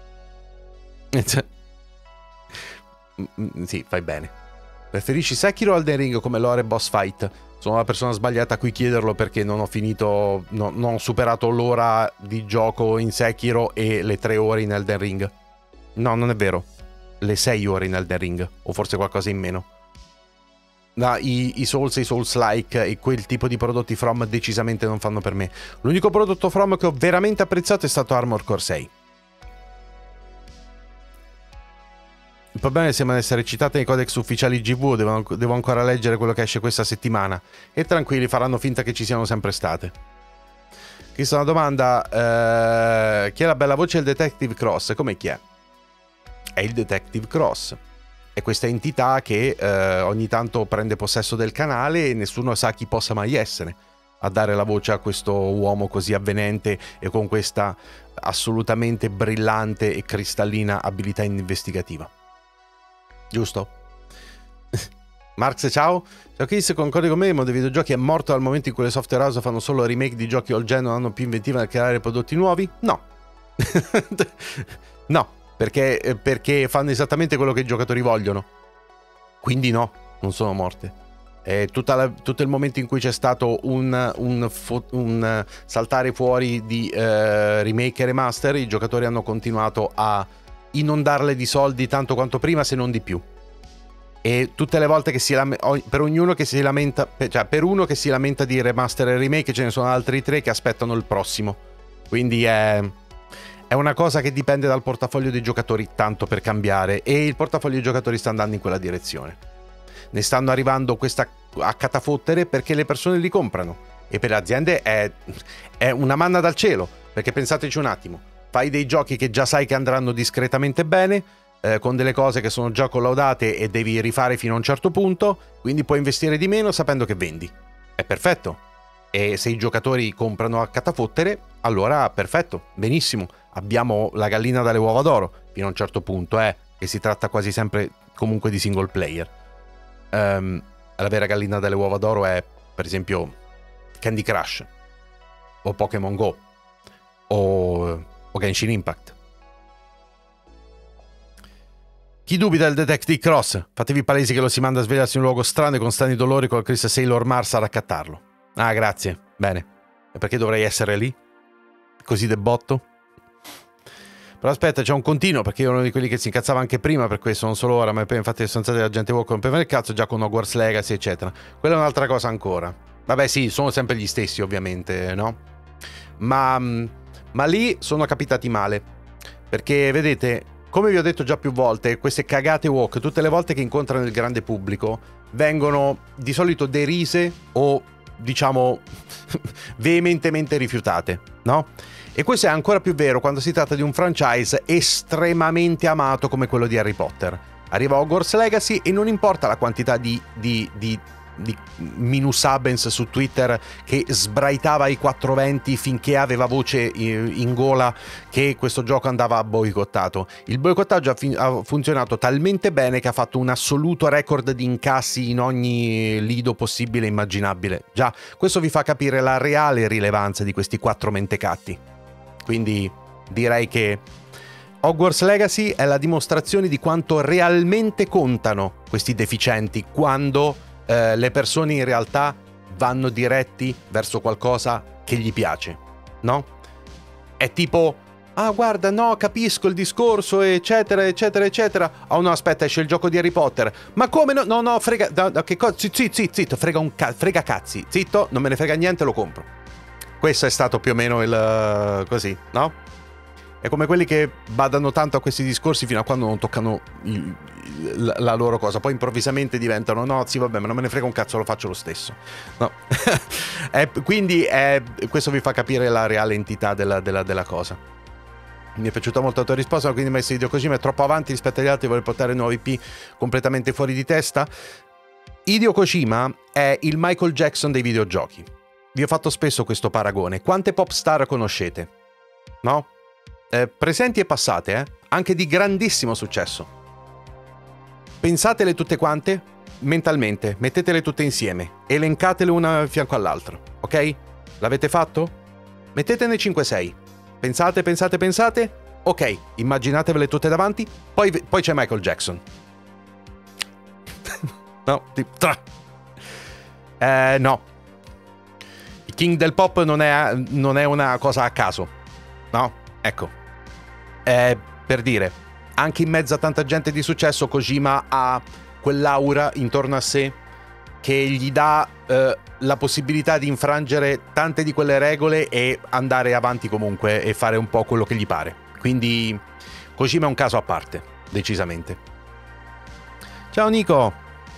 Sì, fai bene. Preferisci Sekiro o Elden Ring come lore boss fight? Sono la persona sbagliata a cui chiederlo perché non ho finito, no, non ho superato l'ora di gioco in Sekiro e le tre ore in Elden Ring. No, non è vero. Le sei ore in Elden Ring, o forse qualcosa in meno. No, i, i Souls e i Souls-like e quel tipo di prodotti From decisamente non fanno per me. L'unico prodotto From che ho veramente apprezzato è stato Armored Core sei. Il problema è che sembrano essere citate nei codex ufficiali G V, devo, devo ancora leggere quello che esce questa settimana. E tranquilli, faranno finta che ci siano sempre state. Questa è una domanda. Eh, chi è la bella voce del Detective Cross? Come chi è? È il Detective Cross. È questa entità che eh, ogni tanto prende possesso del canale e nessuno sa chi possa mai essere a dare la voce a questo uomo così avvenente e con questa assolutamente brillante e cristallina abilità investigativa. Giusto? Marx, ciao. Ciao Chris, concordi con me? Il mondo dei videogiochi è morto dal momento in cui le software house fanno solo remake di giochi old gen, non hanno più inventiva nel creare prodotti nuovi? No. No. Perché, perché fanno esattamente quello che i giocatori vogliono. Quindi no, non sono morte. È tutta la, tutto il momento in cui c'è stato un, un, un saltare fuori di uh, remake e remaster, i giocatori hanno continuato a inondarle di soldi tanto quanto prima, se non di più. E tutte le volte che si lamenta, per ognuno che si lamenta, cioè per uno che si lamenta di remaster e remake, ce ne sono altri tre che aspettano il prossimo. Quindi è... È una cosa che dipende dal portafoglio dei giocatori, tanto per cambiare, e il portafoglio dei giocatori sta andando in quella direzione. Ne stanno arrivando questa a catafottere perché le persone li comprano, e per le aziende è, è una manna dal cielo, perché pensateci un attimo, fai dei giochi che già sai che andranno discretamente bene, eh, con delle cose che sono già collaudate e devi rifare fino a un certo punto, quindi puoi investire di meno sapendo che vendi. È perfetto. E se i giocatori comprano a catafottere, allora perfetto, benissimo. Abbiamo la gallina dalle uova d'oro, fino a un certo punto, eh, che si tratta quasi sempre comunque di single player. Um, la vera gallina dalle uova d'oro è, per esempio, Candy Crush, o Pokémon Go, o, o Genshin Impact. Chi dubita del Detective Cross? Fatevi palesi che lo si manda a svegliarsi in un luogo strano e con strani dolori col Chris Sailor Mars a raccattarlo. Ah, grazie. Bene. E perché dovrei essere lì? Così de botto? Però aspetta, c'è un continuo, perché io ero uno di quelli che si incazzava anche prima per questo, non solo ora, ma poi infatti sono stati la gente che rompeva il cazzo già con Hogwarts Legacy, eccetera. Quella è un'altra cosa ancora. Vabbè sì, sono sempre gli stessi ovviamente, no? Ma, ma lì sono capitati male. Perché, vedete, come vi ho detto già più volte, queste cagate walk, tutte le volte che incontrano il grande pubblico, vengono di solito derise o, diciamo, veementemente rifiutate, no? E questo è ancora più vero quando si tratta di un franchise estremamente amato come quello di Harry Potter. Arriva Hogwarts Legacy e non importa la quantità di, di, di, di minusabens su Twitter che sbraitava i quattrocentoventi finché aveva voce in gola che questo gioco andava boicottato. Il boicottaggio ha, fin- ha funzionato talmente bene che ha fatto un assoluto record di incassi in ogni lido possibile e immaginabile. Già, questo vi fa capire la reale rilevanza di questi quattro mentecatti. Quindi direi che Hogwarts Legacy è la dimostrazione di quanto realmente contano questi deficienti quando eh, le persone in realtà vanno diretti verso qualcosa che gli piace, no? È tipo, ah guarda, no, capisco il discorso, eccetera, eccetera, eccetera. Oh no, aspetta, esce il gioco di Harry Potter. Ma come no? No, no, frega, no, no, che cosa? Zitto, zitto, zitto, frega un ca- frega cazzi. Zitto, non me ne frega niente, lo compro. Questo è stato più o meno il... così, no? È come quelli che badano tanto a questi discorsi fino a quando non toccano il, la, la loro cosa. Poi improvvisamente diventano, no, sì, vabbè, ma non me ne frega un cazzo, lo faccio lo stesso. No. è, quindi è, questo vi fa capire la reale entità della, della, della cosa. Mi è piaciuta molto la tua risposta, quindi messo Hideo Kojima è troppo avanti rispetto agli altri, vuole portare nuovi I P completamente fuori di testa. Hideo Kojima è il Michael Jackson dei videogiochi. Vi ho fatto spesso questo paragone. Quante pop star conoscete? No? Eh, presenti e passate, eh? Anche di grandissimo successo. Pensatele tutte quante mentalmente, mettetele tutte insieme, elencatele una a fianco all'altra, ok? L'avete fatto? Mettetene cinque sei. Pensate, pensate, pensate. Ok, immaginatevele tutte davanti. Poi, poi c'è Michael Jackson. No, tra. Eh, no. Il king del pop non è, non è una cosa a caso. No? Ecco, eh, per dire, anche in mezzo a tanta gente di successo, Kojima ha quell'aura intorno a sé che gli dà eh, la possibilità di infrangere tante di quelle regole e andare avanti comunque e fare un po' quello che gli pare. Quindi Kojima è un caso a parte, decisamente. Ciao Nico!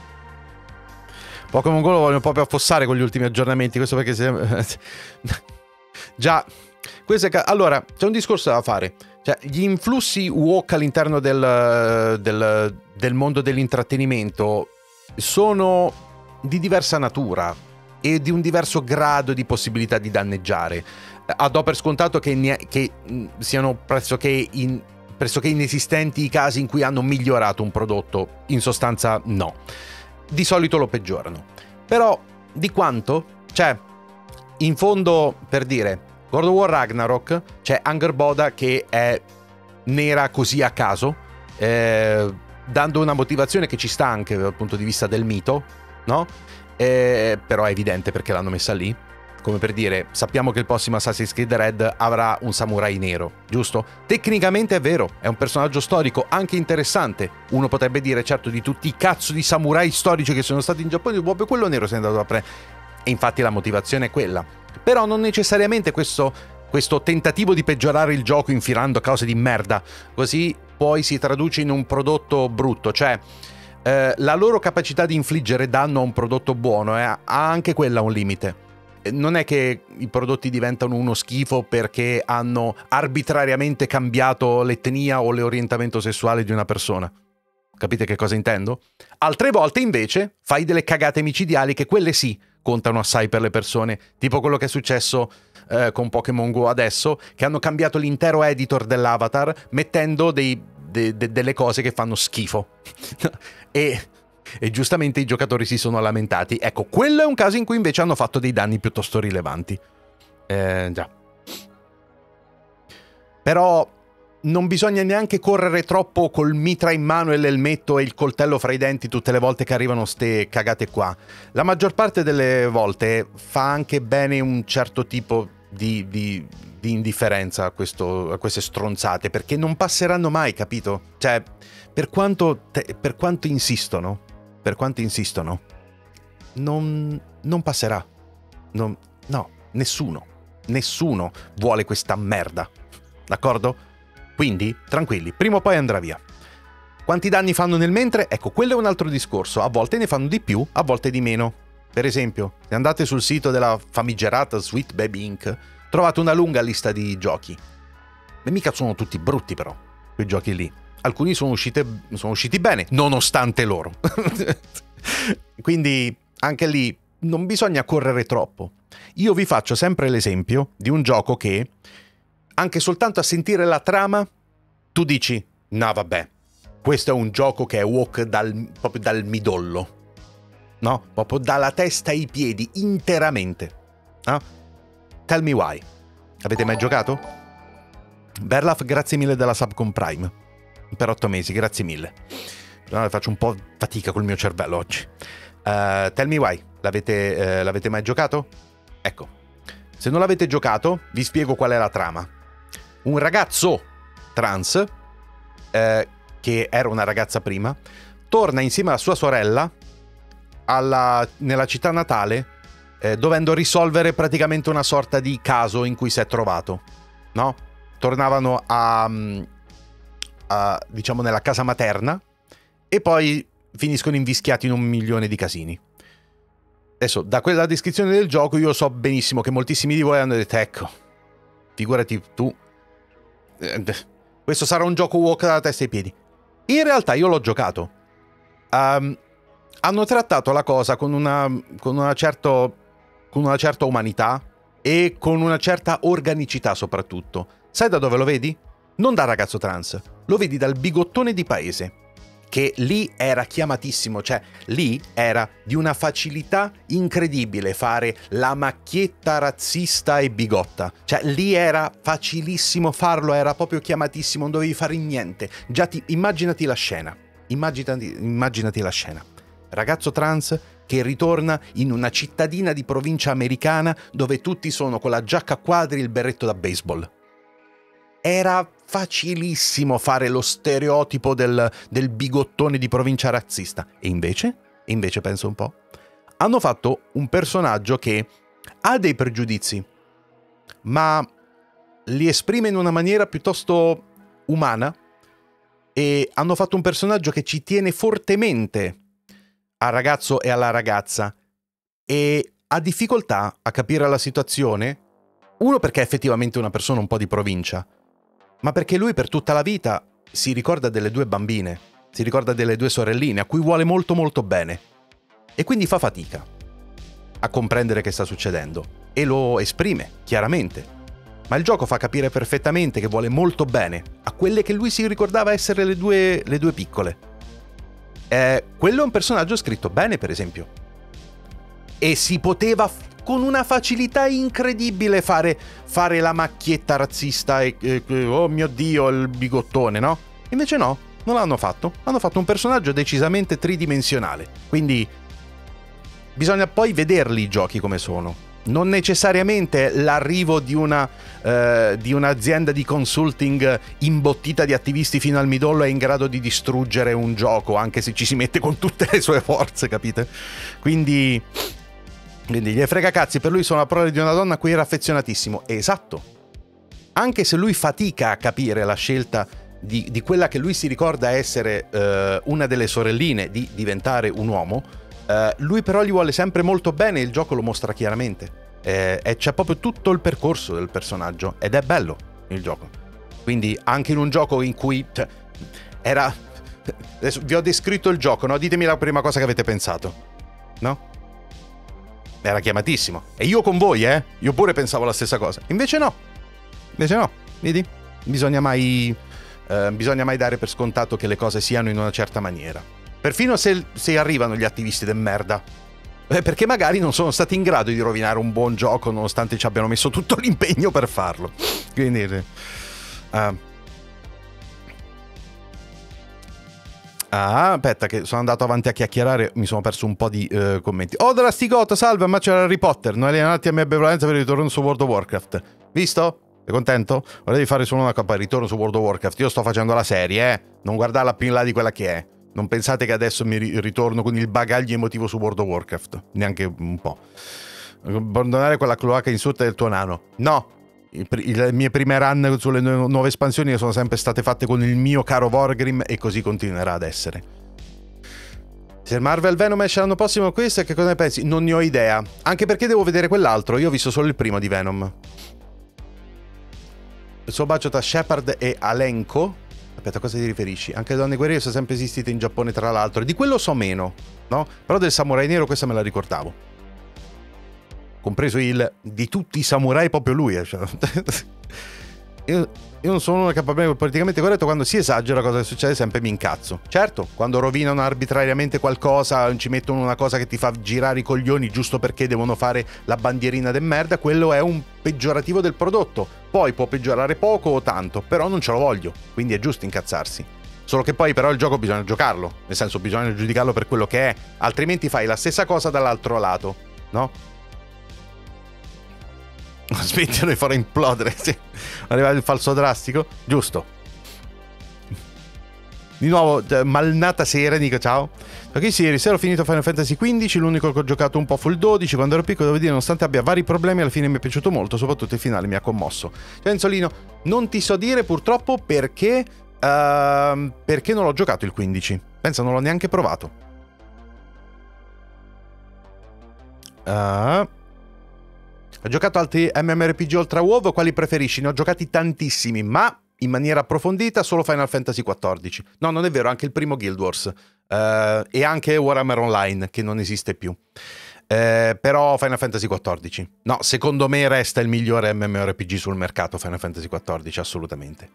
Pokémon Go lo voglio proprio affossare con gli ultimi aggiornamenti, questo perché se... Già... È ca- allora, c'è un discorso da fare. Cioè, gli influssi woke all'interno del, del, del mondo dell'intrattenimento sono di diversa natura e di un diverso grado di possibilità di danneggiare. Ah, do per scontato che, ne- che mh, siano pressoché, in- pressoché inesistenti i casi in cui hanno migliorato un prodotto. In sostanza, no. Di solito lo peggiorano. Però, di quanto? Cioè, in fondo, per dire... God of War Ragnarok c'è Angerboda che è nera così a caso, eh, dando una motivazione che ci sta anche dal punto di vista del mito, no? Eh, però è evidente perché l'hanno messa lì. Come per dire, sappiamo che il prossimo Assassin's Creed Red avrà un samurai nero, giusto? Tecnicamente è vero, è un personaggio storico anche interessante. Uno potrebbe dire, certo, di tutti i cazzo di samurai storici che sono stati in Giappone, proprio quello nero si è andato a prendere. E infatti la motivazione è quella. Però non necessariamente questo, questo tentativo di peggiorare il gioco infilando cose di merda così poi si traduce in un prodotto brutto. Cioè eh, la loro capacità di infliggere danno a un prodotto buono eh, ha anche quella un limite. Non è che i prodotti diventano uno schifo perché hanno arbitrariamente cambiato l'etnia o l'orientamento sessuale di una persona. Capite che cosa intendo? Altre volte invece fai delle cagate micidiali che quelle sì contano assai per le persone, tipo quello che è successo eh, con Pokémon Go adesso, che hanno cambiato l'intero editor dell'avatar mettendo dei, de, de, delle cose che fanno schifo e, e giustamente i giocatori si sono lamentati. Ecco, quello è un caso in cui invece hanno fatto dei danni piuttosto rilevanti. Eh, già. Però non bisogna neanche correre troppo col mitra in mano e l'elmetto e il coltello fra i denti tutte le volte che arrivano ste cagate qua. La maggior parte delle volte fa anche bene un certo tipo di, di, di indifferenza a, questo, a queste stronzate, perché non passeranno mai, capito? Cioè, per quanto, te, per quanto insistono, per quanto insistono, non, non passerà. Non, no, nessuno, nessuno vuole questa merda, d'accordo? Quindi, tranquilli, prima o poi andrà via. Quanti danni fanno nel mentre? Ecco, quello è un altro discorso. A volte ne fanno di più, a volte di meno. Per esempio, se andate sul sito della famigerata Sweet Baby Incorporated, trovate una lunga lista di giochi. E mica sono tutti brutti però, quei giochi lì. Alcuni sono, uscite, sono usciti bene, nonostante loro. Quindi, anche lì, non bisogna correre troppo. Io vi faccio sempre l'esempio di un gioco che... anche soltanto a sentire la trama, tu dici, no vabbè, questo è un gioco che è woke dal, proprio dal midollo, no? Proprio dalla testa ai piedi, interamente. No? Tell me why. Avete mai giocato? Berlaf, grazie mille della sub con Prime. Per otto mesi, grazie mille. Faccio un po' fatica col mio cervello oggi. Uh, tell me why. L'avete, eh, l'avete mai giocato? Ecco, se non l'avete giocato, vi spiego qual è la trama. Un ragazzo trans, eh, che era una ragazza prima, torna insieme alla sua sorella alla, nella città natale, eh, dovendo risolvere praticamente una sorta di caso in cui si è trovato, no? Tornavano a, a diciamo nella casa materna e poi finiscono invischiati in un milione di casini. Adesso, da quella descrizione del gioco, io so benissimo che moltissimi di voi hanno detto, ecco, figurati tu, questo sarà un gioco woke dalla testa ai piedi. In realtà io l'ho giocato. Um, hanno trattato la cosa con una, con una, certo, con una certa umanità e con una certa organicità soprattutto. Sai da dove lo vedi? Non dal ragazzo trans, lo vedi dal bigottone di paese, che lì era chiamatissimo, cioè lì era di una facilità incredibile fare la macchietta razzista e bigotta, cioè lì era facilissimo farlo, era proprio chiamatissimo, non dovevi fare niente. Già ti, immaginati la scena, immaginati, immaginati la scena, ragazzo trans che ritorna in una cittadina di provincia americana dove tutti sono con la giacca a quadri e il berretto da baseball. Era facilissimo fare lo stereotipo del, del bigottone di provincia razzista. E invece, e invece penso un po', hanno fatto un personaggio che ha dei pregiudizi, ma li esprime in una maniera piuttosto umana, e hanno fatto un personaggio che ci tiene fortemente al ragazzo e alla ragazza e ha difficoltà a capire la situazione, uno perché è effettivamente una persona un po' di provincia, ma perché lui per tutta la vita si ricorda delle due bambine, si ricorda delle due sorelline a cui vuole molto molto bene e quindi fa fatica a comprendere che sta succedendo e lo esprime chiaramente, ma il gioco fa capire perfettamente che vuole molto bene a quelle che lui si ricordava essere le due, le due piccole. Eh, quello è un personaggio scritto bene, per esempio, e si poteva con una facilità incredibile fare, fare la macchietta razzista e, e oh mio Dio, il bigottone, no? Invece no, non l'hanno fatto. Hanno fatto un personaggio decisamente tridimensionale. Quindi bisogna poi vederli i giochi come sono. Non necessariamente l'arrivo di una eh, di un'azienda di consulting imbottita di attivisti fino al midollo è in grado di distruggere un gioco, anche se ci si mette con tutte le sue forze, capite? Quindi... Quindi gli frega cazzi, per lui sono la parola di una donna a cui era affezionatissimo. Esatto. Anche se lui fatica a capire la scelta di, di quella che lui si ricorda essere eh, una delle sorelline di diventare un uomo, eh, lui però gli vuole sempre molto bene e il gioco lo mostra chiaramente. Eh, e c'è proprio tutto il percorso del personaggio ed è bello il gioco. Quindi anche in un gioco in cui cioè, era... Adesso vi ho descritto il gioco, no? Ditemi la prima cosa che avete pensato, no? Era chiamatissimo. E io con voi, eh? Io pure pensavo la stessa cosa. Invece no. Invece no. Vedi? Bisogna mai... Eh, bisogna mai dare per scontato che le cose siano in una certa maniera. Perfino se, se arrivano gli attivisti de merda. Eh, perché magari non sono stati in grado di rovinare un buon gioco nonostante ci abbiano messo tutto l'impegno per farlo. Quindi... Uh, Ah, aspetta che sono andato avanti a chiacchierare, mi sono perso un po' di uh, commenti. Oh, Drastigoto, salve, ma c'era Harry Potter. Non alienati a mia benevolenza per il ritorno su World of Warcraft. Visto? Sei contento? Volevi fare solo una coppa di ritorno su World of Warcraft. Io sto facendo la serie, eh. Non guardarla più in là di quella che è. Non pensate che adesso mi ri- ritorno con il bagaglio emotivo su World of Warcraft. Neanche un po'. Abbandonare quella cloaca insulta del tuo nano. No. Le mie prime run sulle nu- nuove espansioni sono sempre state fatte con il mio caro Vorgrim e così continuerà ad essere. Se il Marvel Venom esce l'anno prossimo, questo, che cosa ne pensi? Non ne ho idea, anche perché devo vedere quell'altro. Io ho visto solo il primo di Venom. Il suo bacio tra Shepard e Alenko. Aspetta, a cosa ti riferisci? Anche le donne guerriere sono sempre esistite in Giappone, tra l'altro. Di quello so meno, no? Però del samurai nero questa me la ricordavo. Compreso il di tutti i samurai proprio lui. Cioè. io, io non sono uno che è politicamente corretto, quando si esagera cosa che succede sempre mi incazzo. Certo, quando rovinano arbitrariamente qualcosa, ci mettono una cosa che ti fa girare i coglioni giusto perché devono fare la bandierina de merda, quello è un peggiorativo del prodotto. Poi può peggiorare poco o tanto, però non ce lo voglio, quindi è giusto incazzarsi. Solo che poi però il gioco bisogna giocarlo, nel senso bisogna giudicarlo per quello che è, altrimenti fai la stessa cosa dall'altro lato, no? Smettono di fare implodere, sì. Arriva il falso drastico, giusto. Di nuovo, malnata sera, dico ciao. Ok, sì, ieri sera ho finito Final Fantasy quindici, l'unico che ho giocato un po' full dodici, quando ero piccolo, devo dire, nonostante abbia vari problemi, alla fine mi è piaciuto molto, soprattutto il finale mi ha commosso. Cenzolino, non ti so dire purtroppo perché, uh, perché non l'ho giocato il quindici. Pensa, non l'ho neanche provato. Uh, ho giocato altri MMORPG oltre a WoW, quali preferisci? Ne ho giocati tantissimi, ma in maniera approfondita solo Final Fantasy quattordici. No, non è vero, anche il primo Guild Wars. Uh, e anche Warhammer Online, che non esiste più. Uh, però Final Fantasy quattordici. No, secondo me resta il migliore MMORPG sul mercato, Final Fantasy quattordici, assolutamente.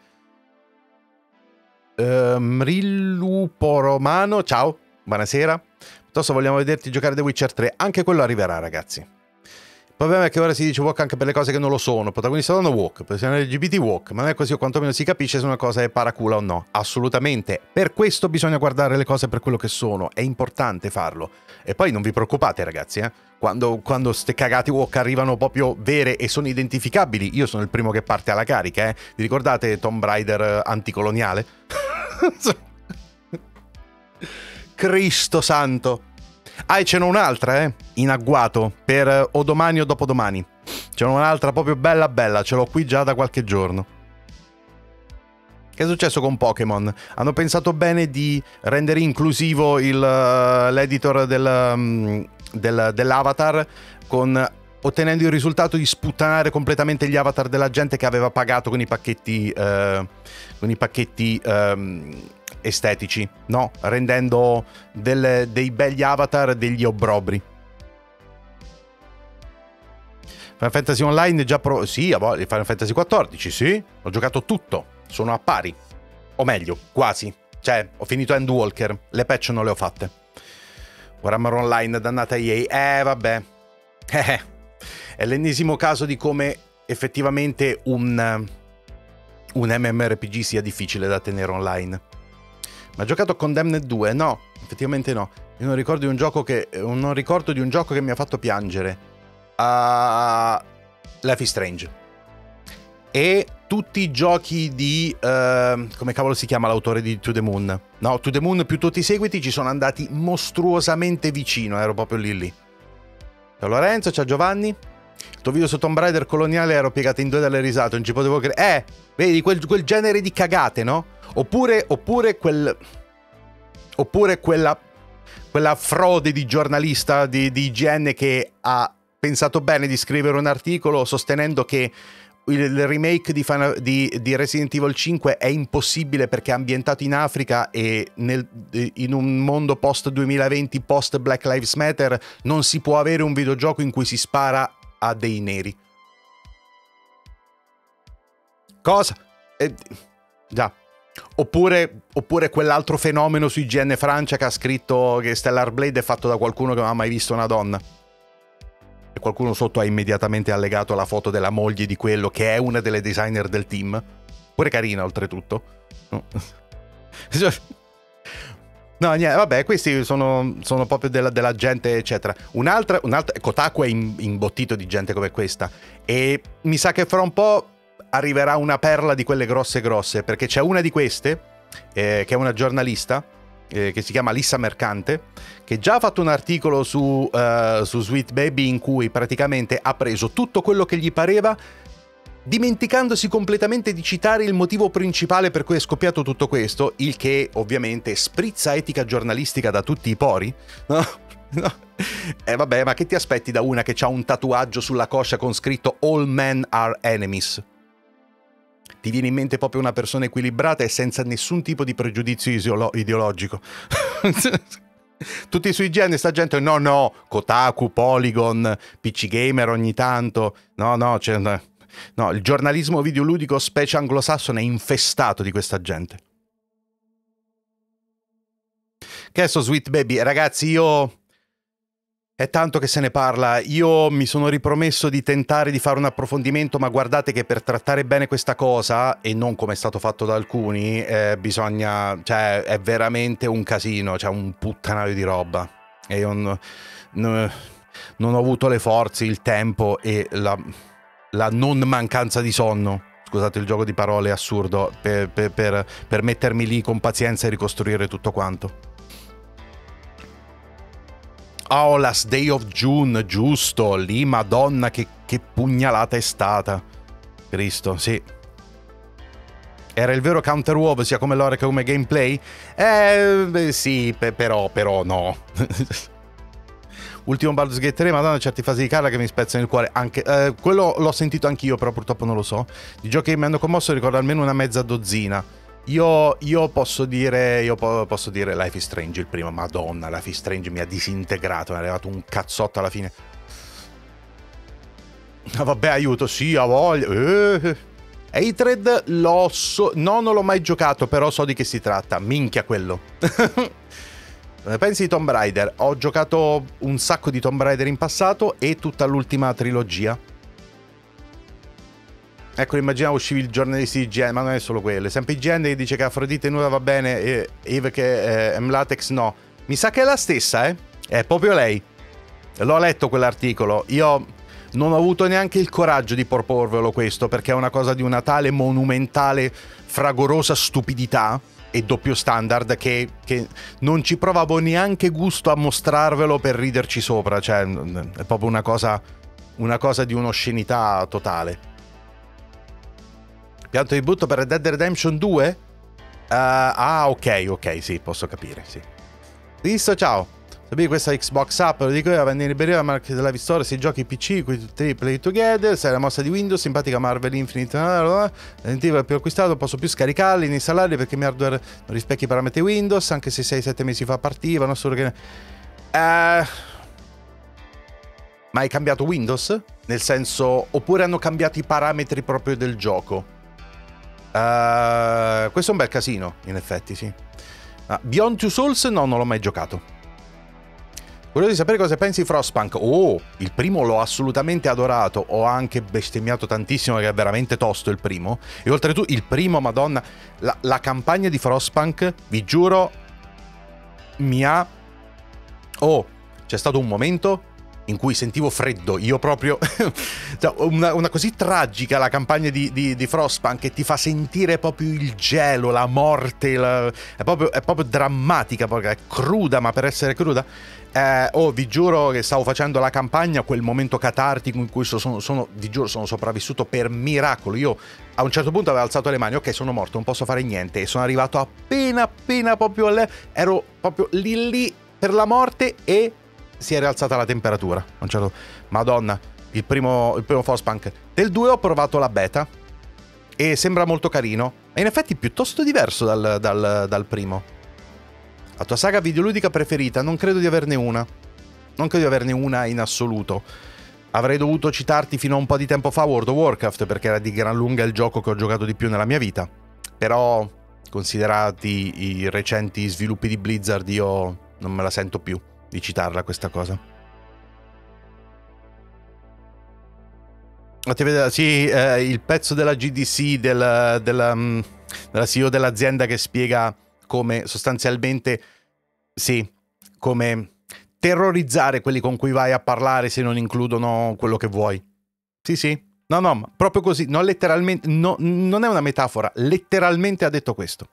Uh, Mrillupo Romano, ciao, buonasera. Piuttosto vogliamo vederti giocare The Witcher tre. Anche quello arriverà, ragazzi. Il problema è che ora si dice woke anche per le cose che non lo sono. Protagonista donna woke, persone L G B T woke, ma non è così, o quantomeno si capisce se una cosa è paracula o no. Assolutamente. Per questo bisogna guardare le cose per quello che sono. È importante farlo. E poi non vi preoccupate, ragazzi, eh. Quando, quando ste cagate woke arrivano proprio vere e sono identificabili, io sono il primo che parte alla carica, eh. Vi ricordate Tomb Raider anticoloniale? Cristo santo. Ah, e ce n'è un'altra, eh, in agguato, per o domani o dopodomani. C'è un'altra proprio bella bella, ce l'ho qui già da qualche giorno. Che è successo con Pokémon? Hanno pensato bene di rendere inclusivo il, uh, l'editor del, um, del, dell'avatar, con, ottenendo il risultato di sputtanare completamente gli avatar della gente che aveva pagato con i pacchetti, uh, con i pacchetti... Um, estetici, no, rendendo del, dei begli avatar degli obbrobri. Final Fantasy Online già pro... Sì, a volte Final Fantasy quattordici, sì, ho giocato tutto, sono a pari, o meglio, quasi, cioè ho finito Endwalker, le patch non le ho fatte. Warhammer Online, dannata E A, eh vabbè, eh, è l'ennesimo caso di come effettivamente un, un MMORPG sia difficile da tenere online. Ma ha giocato Condemned due? No, effettivamente no. Io non ricordo di un gioco che non ricordo di un gioco che mi ha fatto piangere. Uh, Life is Strange. E tutti i giochi di uh, come cavolo si chiama l'autore di To the Moon? No, To the Moon più tutti i seguiti ci sono andati mostruosamente vicino, ero proprio lì lì. Ciao Lorenzo, ciao Giovanni. Il tuo video su Tomb Raider coloniale ero piegato in due dalle risate, non ci potevo credere. Eh, vedi quel, quel genere di cagate, no? Oppure, oppure quel oppure quella quella frode di giornalista di, di I G N che ha pensato bene di scrivere un articolo sostenendo che il remake di, Final, di, di Resident Evil cinque è impossibile perché è ambientato in Africa e nel, in un mondo post duemilaventi, post Black Lives Matter, non si può avere un videogioco in cui si spara a dei neri. Cosa? Eh, già. Oppure, oppure quell'altro fenomeno su I G N Francia che ha scritto che Stellar Blade è fatto da qualcuno che non ha mai visto una donna. E qualcuno sotto ha immediatamente allegato la foto della moglie di quello che è una delle designer del team. Pure carina, oltretutto. No, no niente, vabbè, questi sono, sono proprio della, della gente, eccetera. Un'altra, un'altra, Kotaku è imbottito di gente come questa. E mi sa che fra un po' arriverà una perla di quelle grosse grosse, perché c'è una di queste, eh, che è una giornalista, eh, che si chiama Lissa Mercante, che già ha fatto un articolo su, uh, su Sweet Baby in cui praticamente ha preso tutto quello che gli pareva, dimenticandosi completamente di citare il motivo principale per cui è scoppiato tutto questo, il che ovviamente sprizza etica giornalistica da tutti i pori, no? No. E eh, vabbè, ma che ti aspetti da una che ha un tatuaggio sulla coscia con scritto All men are enemies? Ti viene in mente proprio una persona equilibrata e senza nessun tipo di pregiudizio ideolo- ideologico. Tutti sui generi sta gente, no no, Kotaku, Polygon, P C Gamer ogni tanto, no no, cioè, no, il giornalismo videoludico specie anglosassone è infestato di questa gente. Che è sto Sweet Baby? Ragazzi, io È tanto che se ne parla, io mi sono ripromesso di tentare di fare un approfondimento, ma guardate che per trattare bene questa cosa, e non come è stato fatto da alcuni, eh, bisogna, cioè è veramente un casino, cioè un puttanaio di roba. E io non, non, non ho avuto le forze, il tempo e la, la non mancanza di sonno, scusate il gioco di parole assurdo, per, per, per, per mettermi lì con pazienza e ricostruire tutto quanto. Oh, Last Day of June, giusto, lì, madonna, che, che pugnalata è stata. Cristo, sì. Era il vero Counter WoW, sia come lore che come gameplay? Eh, beh, sì, pe però, però no. Ultimo Baldur's Gate tre, madonna, certe fasi di Carla che mi spezzano il cuore. Anche, eh, quello l'ho sentito anch'io, però purtroppo non lo so. Di giochi che mi hanno commosso ricordo almeno una mezza dozzina. Io, io posso dire io po posso dire Life is Strange il primo, madonna, Life is Strange mi ha disintegrato, mi è arrivato un cazzotto alla fine. Ah, vabbè, aiuto, sì, a voglia. Eh. Hatred l'ho so no, non l'ho mai giocato, però so di che si tratta. Minchia quello. Pensi di Tomb Raider? Ho giocato un sacco di Tomb Raider in passato e tutta l'ultima trilogia. Ecco, immaginavo uscivi il giornalista di I G N, ma non è solo quello. È sempre I G N che dice che Afrodite nuda va bene e Eve che eh, M-Latex no. Mi sa che è la stessa, eh? È proprio lei. L'ho letto quell'articolo. Io non ho avuto neanche il coraggio di proporvelo questo, perché è una cosa di una tale monumentale, fragorosa stupidità e doppio standard che, che non ci provavo neanche gusto a mostrarvelo per riderci sopra. Cioè, è proprio una cosa, una cosa di un'oscenità totale. Pianto di butto per Red Dead Redemption due? Uh, ah, ok, ok, sì, posso capire, sì. Visto, ciao. Sapevi questa Xbox App, lo dico io, vende in libreria la marca della Store, se giochi P C, qui tutti play together, sei la mossa di Windows, simpatica Marvel Infinite, l'intento più acquistato, non posso più scaricarli, né installarli perché mi hardware non rispecchia i parametri Windows, anche se sei sette mesi fa partivano, solo che... Uh... Ma hai cambiato Windows? Nel senso, oppure hanno cambiato i parametri proprio del gioco? Uh, questo è un bel casino, in effetti, sì. Uh, Beyond Two Souls no, non l'ho mai giocato. Volevo di sapere cosa pensi di Frostpunk. Oh, il primo l'ho assolutamente adorato. Ho anche bestemmiato tantissimo perché è veramente tosto il primo. E oltretutto il primo, madonna, la, la campagna di Frostpunk, vi giuro, mi ha... Oh, c'è stato un momento in cui sentivo freddo, io proprio... una, una così tragica la campagna di, di, di Frostpunk che ti fa sentire proprio il gelo, la morte, la... È, proprio, è proprio drammatica, è cruda, ma per essere cruda... Eh, oh, vi giuro che stavo facendo la campagna, quel momento catartico in cui sono, sono, vi giuro, sono sopravvissuto per miracolo. Io a un certo punto avevo alzato le mani, ok, sono morto, non posso fare niente, e sono arrivato appena appena proprio a ero proprio lì lì per la morte e si è rialzata la temperatura. Un certo... Madonna, il primo, il primo Frostpunk. Del due ho provato la beta e sembra molto carino, e in effetti piuttosto diverso dal, dal, dal primo. La tua saga videoludica preferita? Non credo di averne una. Non credo di averne una in assoluto. Avrei dovuto citarti fino a un po' di tempo fa World of Warcraft, perché era di gran lunga il gioco che ho giocato di più nella mia vita. Però, considerati i recenti sviluppi di Blizzard, io non me la sento più di citarla questa cosa. Sì, eh, il pezzo della G D C, del, della, della C E O dell'azienda che spiega come sostanzialmente, sì, come terrorizzare quelli con cui vai a parlare se non includono quello che vuoi. Sì, sì, no, no, ma proprio così, non letteralmente, no, non è una metafora, letteralmente ha detto questo.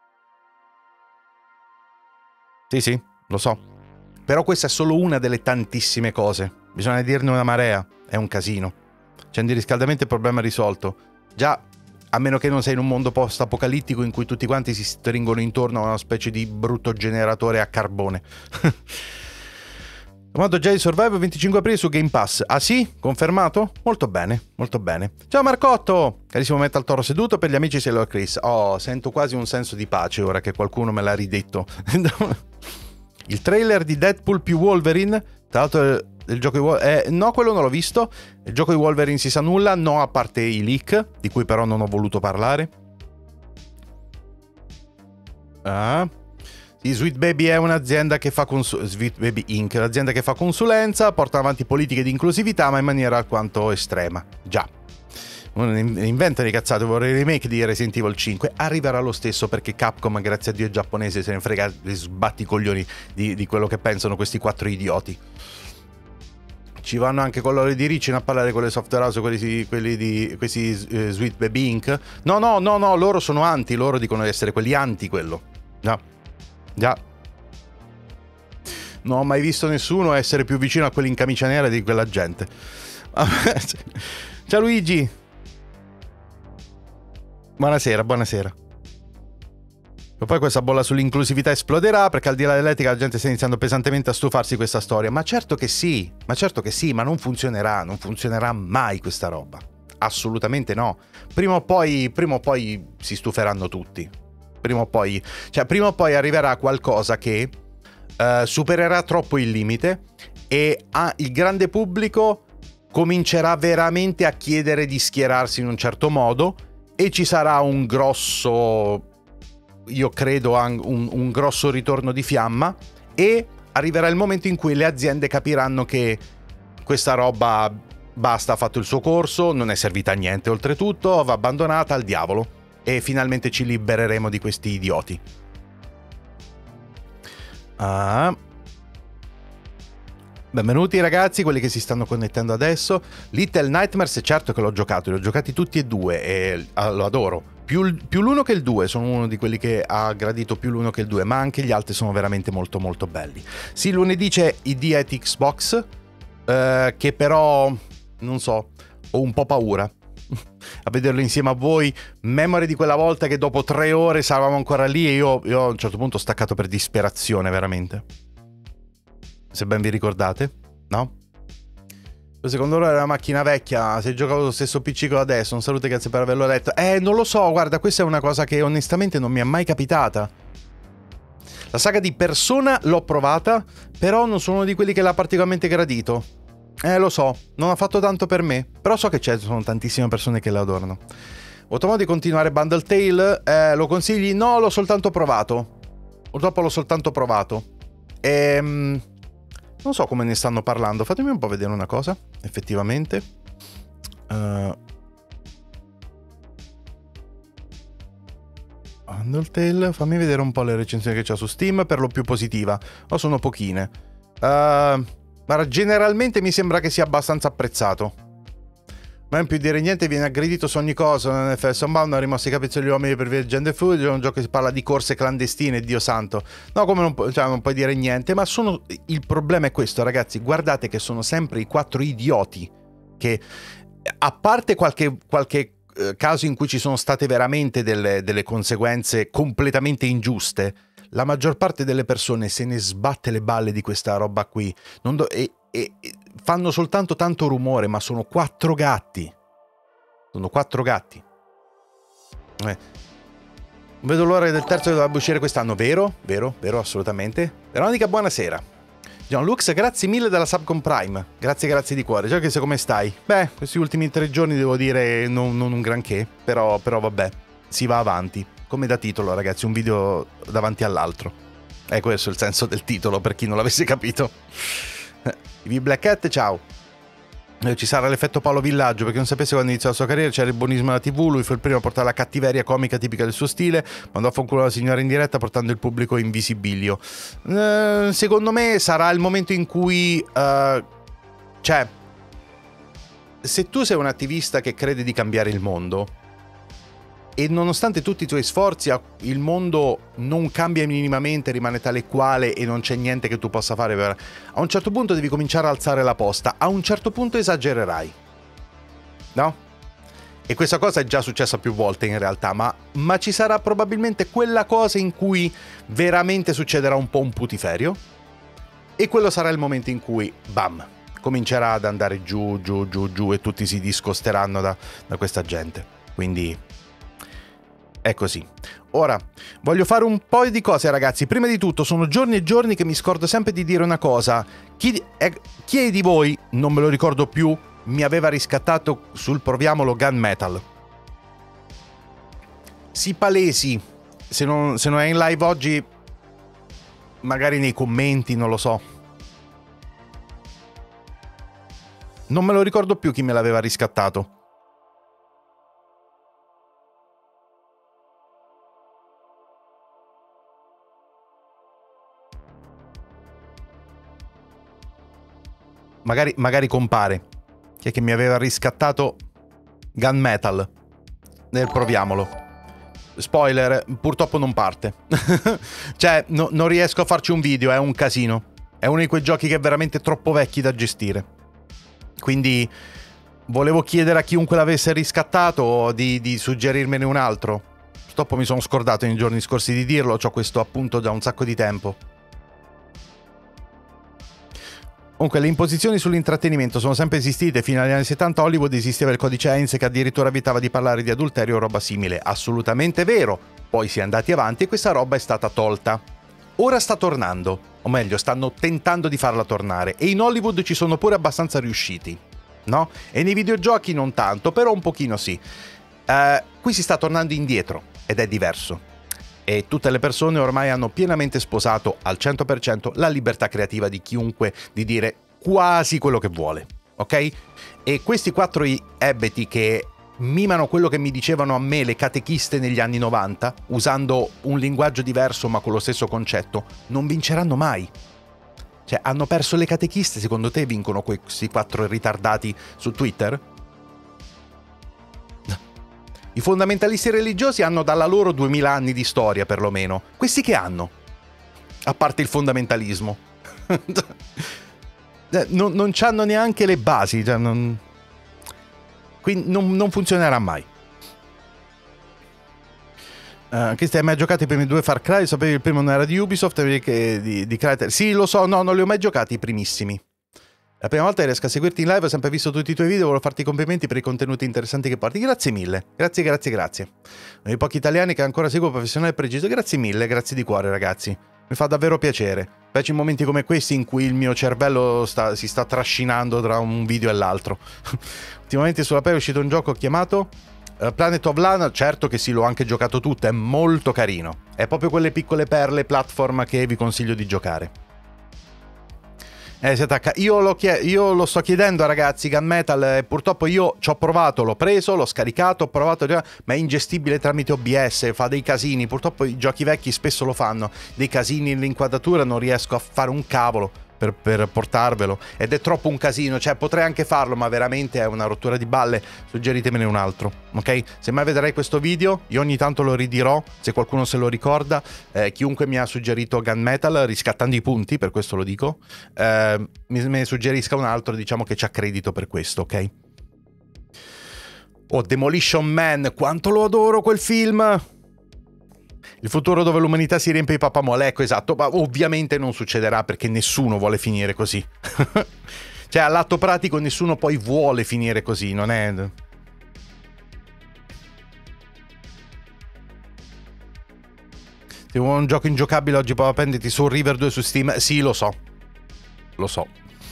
Sì, sì, lo so. Però questa è solo una delle tantissime cose. Bisogna dirne una marea, è un casino. C'è un riscaldamento e il problema è risolto. Già, a meno che non sei in un mondo post-apocalittico in cui tutti quanti si stringono intorno a una specie di brutto generatore a carbone. Modo Jedi Survivor venticinque aprile su Game Pass. Ah sì? Confermato? Molto bene, molto bene. Ciao Marcotto! Carissimo Metal Toro seduto, per gli amici Sailor Chris. Oh, sento quasi un senso di pace ora che qualcuno me l'ha ridetto. Il trailer di Deadpool più Wolverine, tra l'altro... Il gioco di Wolverine, eh, no, quello non l'ho visto. Il gioco di Wolverine si sa nulla, no, a parte i leak, di cui però non ho voluto parlare. Ah. I Sweet Baby è un'azienda che fa consu- Sweet Baby incorporated, l'azienda che fa consulenza, porta avanti politiche di inclusività ma in maniera alquanto estrema. Già. Inventa di cazzate, vorrei il remake di Resident Evil cinque, arriverà lo stesso perché Capcom, grazie a Dio, è giapponese, se ne frega, sbatti i coglioni di, di quello che pensano questi quattro idioti. Ci vanno anche con l'olio di ricino a parlare con le software house, quelli, quelli di questi uh, Sweet Baby incorporated. No, no, no, no, loro sono anti, loro dicono di essere quelli anti quello. Già, già. Non ho mai visto nessuno essere più vicino a quelli in camicia nera di quella gente. Ciao Luigi. Buonasera, buonasera. E poi questa bolla sull'inclusività esploderà perché al di là dell'etica la gente sta iniziando pesantemente a stufarsi di questa storia. Ma certo che sì, ma certo che sì, ma non funzionerà, non funzionerà mai questa roba. Assolutamente no. Prima o poi, prima o poi si stuferanno tutti. Prima o poi, cioè prima o poi arriverà qualcosa che uh, supererà troppo il limite e ah, il grande pubblico comincerà veramente a chiedere di schierarsi in un certo modo. E ci sarà un grosso, io credo, un, un grosso ritorno di fiamma e arriverà il momento in cui le aziende capiranno che questa roba basta, ha fatto il suo corso, non è servita a niente oltretutto, va abbandonata al diavolo e finalmente ci libereremo di questi idioti. Ah... Benvenuti ragazzi, quelli che si stanno connettendo adesso. Little Nightmares, certo che l'ho giocato, li ho giocati tutti e due e lo adoro. Più, più l'uno che il due, sono uno di quelli che ha gradito più l'uno che il due, ma anche gli altri sono veramente molto molto belli. Sì, lunedì c'è I D at Xbox, eh, che però, non so, ho un po' paura a vederlo insieme a voi. Memoria di quella volta che dopo tre ore stavamo ancora lì e io, io a un certo punto ho staccato per disperazione, veramente. Se ben vi ricordate, no? Secondo loro è una macchina vecchia, se giocato lo stesso P C che adesso, un saluto, grazie per averlo letto. Eh, non lo so, guarda, questa è una cosa che onestamente non mi è mai capitata. La saga di Persona l'ho provata, però non sono di quelli che l'ha particolarmente gradito. Eh, lo so, non ha fatto tanto per me, però so che c'è, sono tantissime persone che la adorano. Ho avuto modo di continuare Bundle Tale, eh, lo consigli? No, l'ho soltanto provato. Purtroppo l'ho soltanto provato. Ehm... Non so come ne stanno parlando, fatemi un po' vedere una cosa, effettivamente. Uh, Undertale, fammi vedere un po' le recensioni che c'è su Steam, per lo più positiva, o sono pochine. Uh, ma generalmente mi sembra che sia abbastanza apprezzato. Non più dire niente, viene aggredito su ogni cosa. Nel Sunbound hanno rimosso i capezzoli degli uomini per via del gender fluid. È un gioco che si parla di corse clandestine, Dio santo. No, come non, pu- cioè, non puoi dire niente. Ma sono. Il problema è questo, ragazzi. Guardate che sono sempre i quattro idioti che, a parte qualche, qualche eh, caso in cui ci sono state veramente delle, delle conseguenze completamente ingiuste, la maggior parte delle persone se ne sbatte le balle di questa roba qui. Non do- e, e, e fanno soltanto tanto rumore, ma sono quattro gatti. Sono quattro gatti. Eh. Non vedo l'ora del terzo che dovrebbe uscire quest'anno, vero? Vero, vero, assolutamente. Veronica, buonasera. Gianlux, grazie mille della Subcom Prime. Grazie, grazie di cuore. Già che se come stai? Beh, questi ultimi tre giorni devo dire non, non un granché, però, però vabbè, si va avanti. Come da titolo, ragazzi, un video davanti all'altro. È questo il senso del titolo, per chi non l'avesse capito. I Black Cat, ciao. Eh, ci sarà l'effetto Paolo Villaggio, perché non sapesse quando iniziò la sua carriera, c'era il buonismo alla tivù, lui fu il primo a portare la cattiveria comica tipica del suo stile, mandò a fanculo la signora in diretta portando il pubblico in visibilio. Eh, secondo me sarà il momento in cui... Uh, cioè, se tu sei un attivista che crede di cambiare il mondo, e nonostante tutti i tuoi sforzi il mondo non cambia minimamente, rimane tale e quale e non c'è niente che tu possa fare per... a un certo punto devi cominciare a alzare la posta, a un certo punto esagererai, no? E questa cosa è già successa più volte in realtà, ma, ma ci sarà probabilmente quella cosa in cui veramente succederà un po' un putiferio e quello sarà il momento in cui, bam, comincerà ad andare giù, giù, giù, giù e tutti si discosteranno da, da questa gente. Quindi... è così. Ora, voglio fare un po' di cose, ragazzi. Prima di tutto, sono giorni e giorni che mi scordo sempre di dire una cosa. Chi, eh, chi di voi, non me lo ricordo più, mi aveva riscattato sul proviamolo Gunmetal? Si palesi, se non, se non è in live oggi, magari nei commenti, non lo so. Non me lo ricordo più chi me l'aveva riscattato. Magari, magari compare. Chi è che mi aveva riscattato Gunmetal? Nel proviamolo. Spoiler, purtroppo non parte. Cioè, no, non riesco a farci un video, è un casino. È uno di quei giochi che è veramente troppo vecchi da gestire. Quindi volevo chiedere a chiunque l'avesse riscattato di, di suggerirmene un altro. Purtroppo mi sono scordato nei giorni scorsi di dirlo, c'ho questo appunto da un sacco di tempo. Comunque le imposizioni sull'intrattenimento sono sempre esistite. Fino agli anni settanta a Hollywood esisteva il codice Hays che addirittura vietava di parlare di adulterio o roba simile. Assolutamente vero. Poi si è andati avanti e questa roba è stata tolta. Ora sta tornando, o meglio stanno tentando di farla tornare, e in Hollywood ci sono pure abbastanza riusciti, no? E nei videogiochi non tanto, però un pochino sì. Uh, qui si sta tornando indietro ed è diverso. E tutte le persone ormai hanno pienamente sposato al cento per cento la libertà creativa di chiunque di dire quasi quello che vuole, ok? E questi quattro ebeti che mimano quello che mi dicevano a me le catechiste negli anni novanta, usando un linguaggio diverso ma con lo stesso concetto, non vinceranno mai. Cioè, hanno perso le catechiste, secondo te vincono questi quattro ritardati su Twitter? I fondamentalisti religiosi hanno dalla loro duemila anni di storia, perlomeno. Questi che hanno? A parte il fondamentalismo. non, non c'hanno neanche le basi. Cioè non... Quindi non, non funzionerà mai. Uh, Cristian, hai mai giocato i primi due Far Cry? Sapevi il primo non era di Ubisoft, che di, di Crytek? Sì, lo so, no, non li ho mai giocati i primissimi. La prima volta che riesco a seguirti in live, ho sempre visto tutti i tuoi video, volevo farti i complimenti per i contenuti interessanti che porti. Grazie mille, grazie, grazie, grazie. Uno dei pochi italiani che ancora seguo professionale e preciso, grazie mille, grazie di cuore ragazzi. Mi fa davvero piacere, specie in momenti come questi in cui il mio cervello sta, si sta trascinando tra un video e l'altro. Ultimamente sulla P E è uscito un gioco chiamato uh, Planet of Lana, certo che sì, l'ho anche giocato tutto, è molto carino. È proprio quelle piccole perle platform che vi consiglio di giocare. Eh, si attacca. Io lo, io lo sto chiedendo ragazzi, Gunmetal, eh, purtroppo io ci ho provato, l'ho preso, l'ho scaricato, ho provato, ma è ingestibile tramite O B S, fa dei casini, purtroppo i giochi vecchi spesso lo fanno, dei casini nell'inquadratura, non riesco a fare un cavolo per, per portarvelo, ed è troppo un casino, cioè potrei anche farlo, ma veramente è una rottura di balle, suggeritemene un altro, ok? Se mai vedrai questo video, io ogni tanto lo ridirò, se qualcuno se lo ricorda, eh, chiunque mi ha suggerito Gunmetal, riscattando i punti, per questo lo dico, eh, mi, mi suggerisca un altro, diciamo che c'ha credito per questo, ok? Oh, Demolition Man, quanto lo adoro quel film! Il futuro dove l'umanità si riempie i papamole, ecco, esatto, ma ovviamente non succederà perché nessuno vuole finire così. Cioè, all'atto pratico nessuno poi vuole finire così, non è... Se vuoi un gioco ingiocabile oggi prova a prenderti Soul River due su Steam, sì, lo so. Lo so.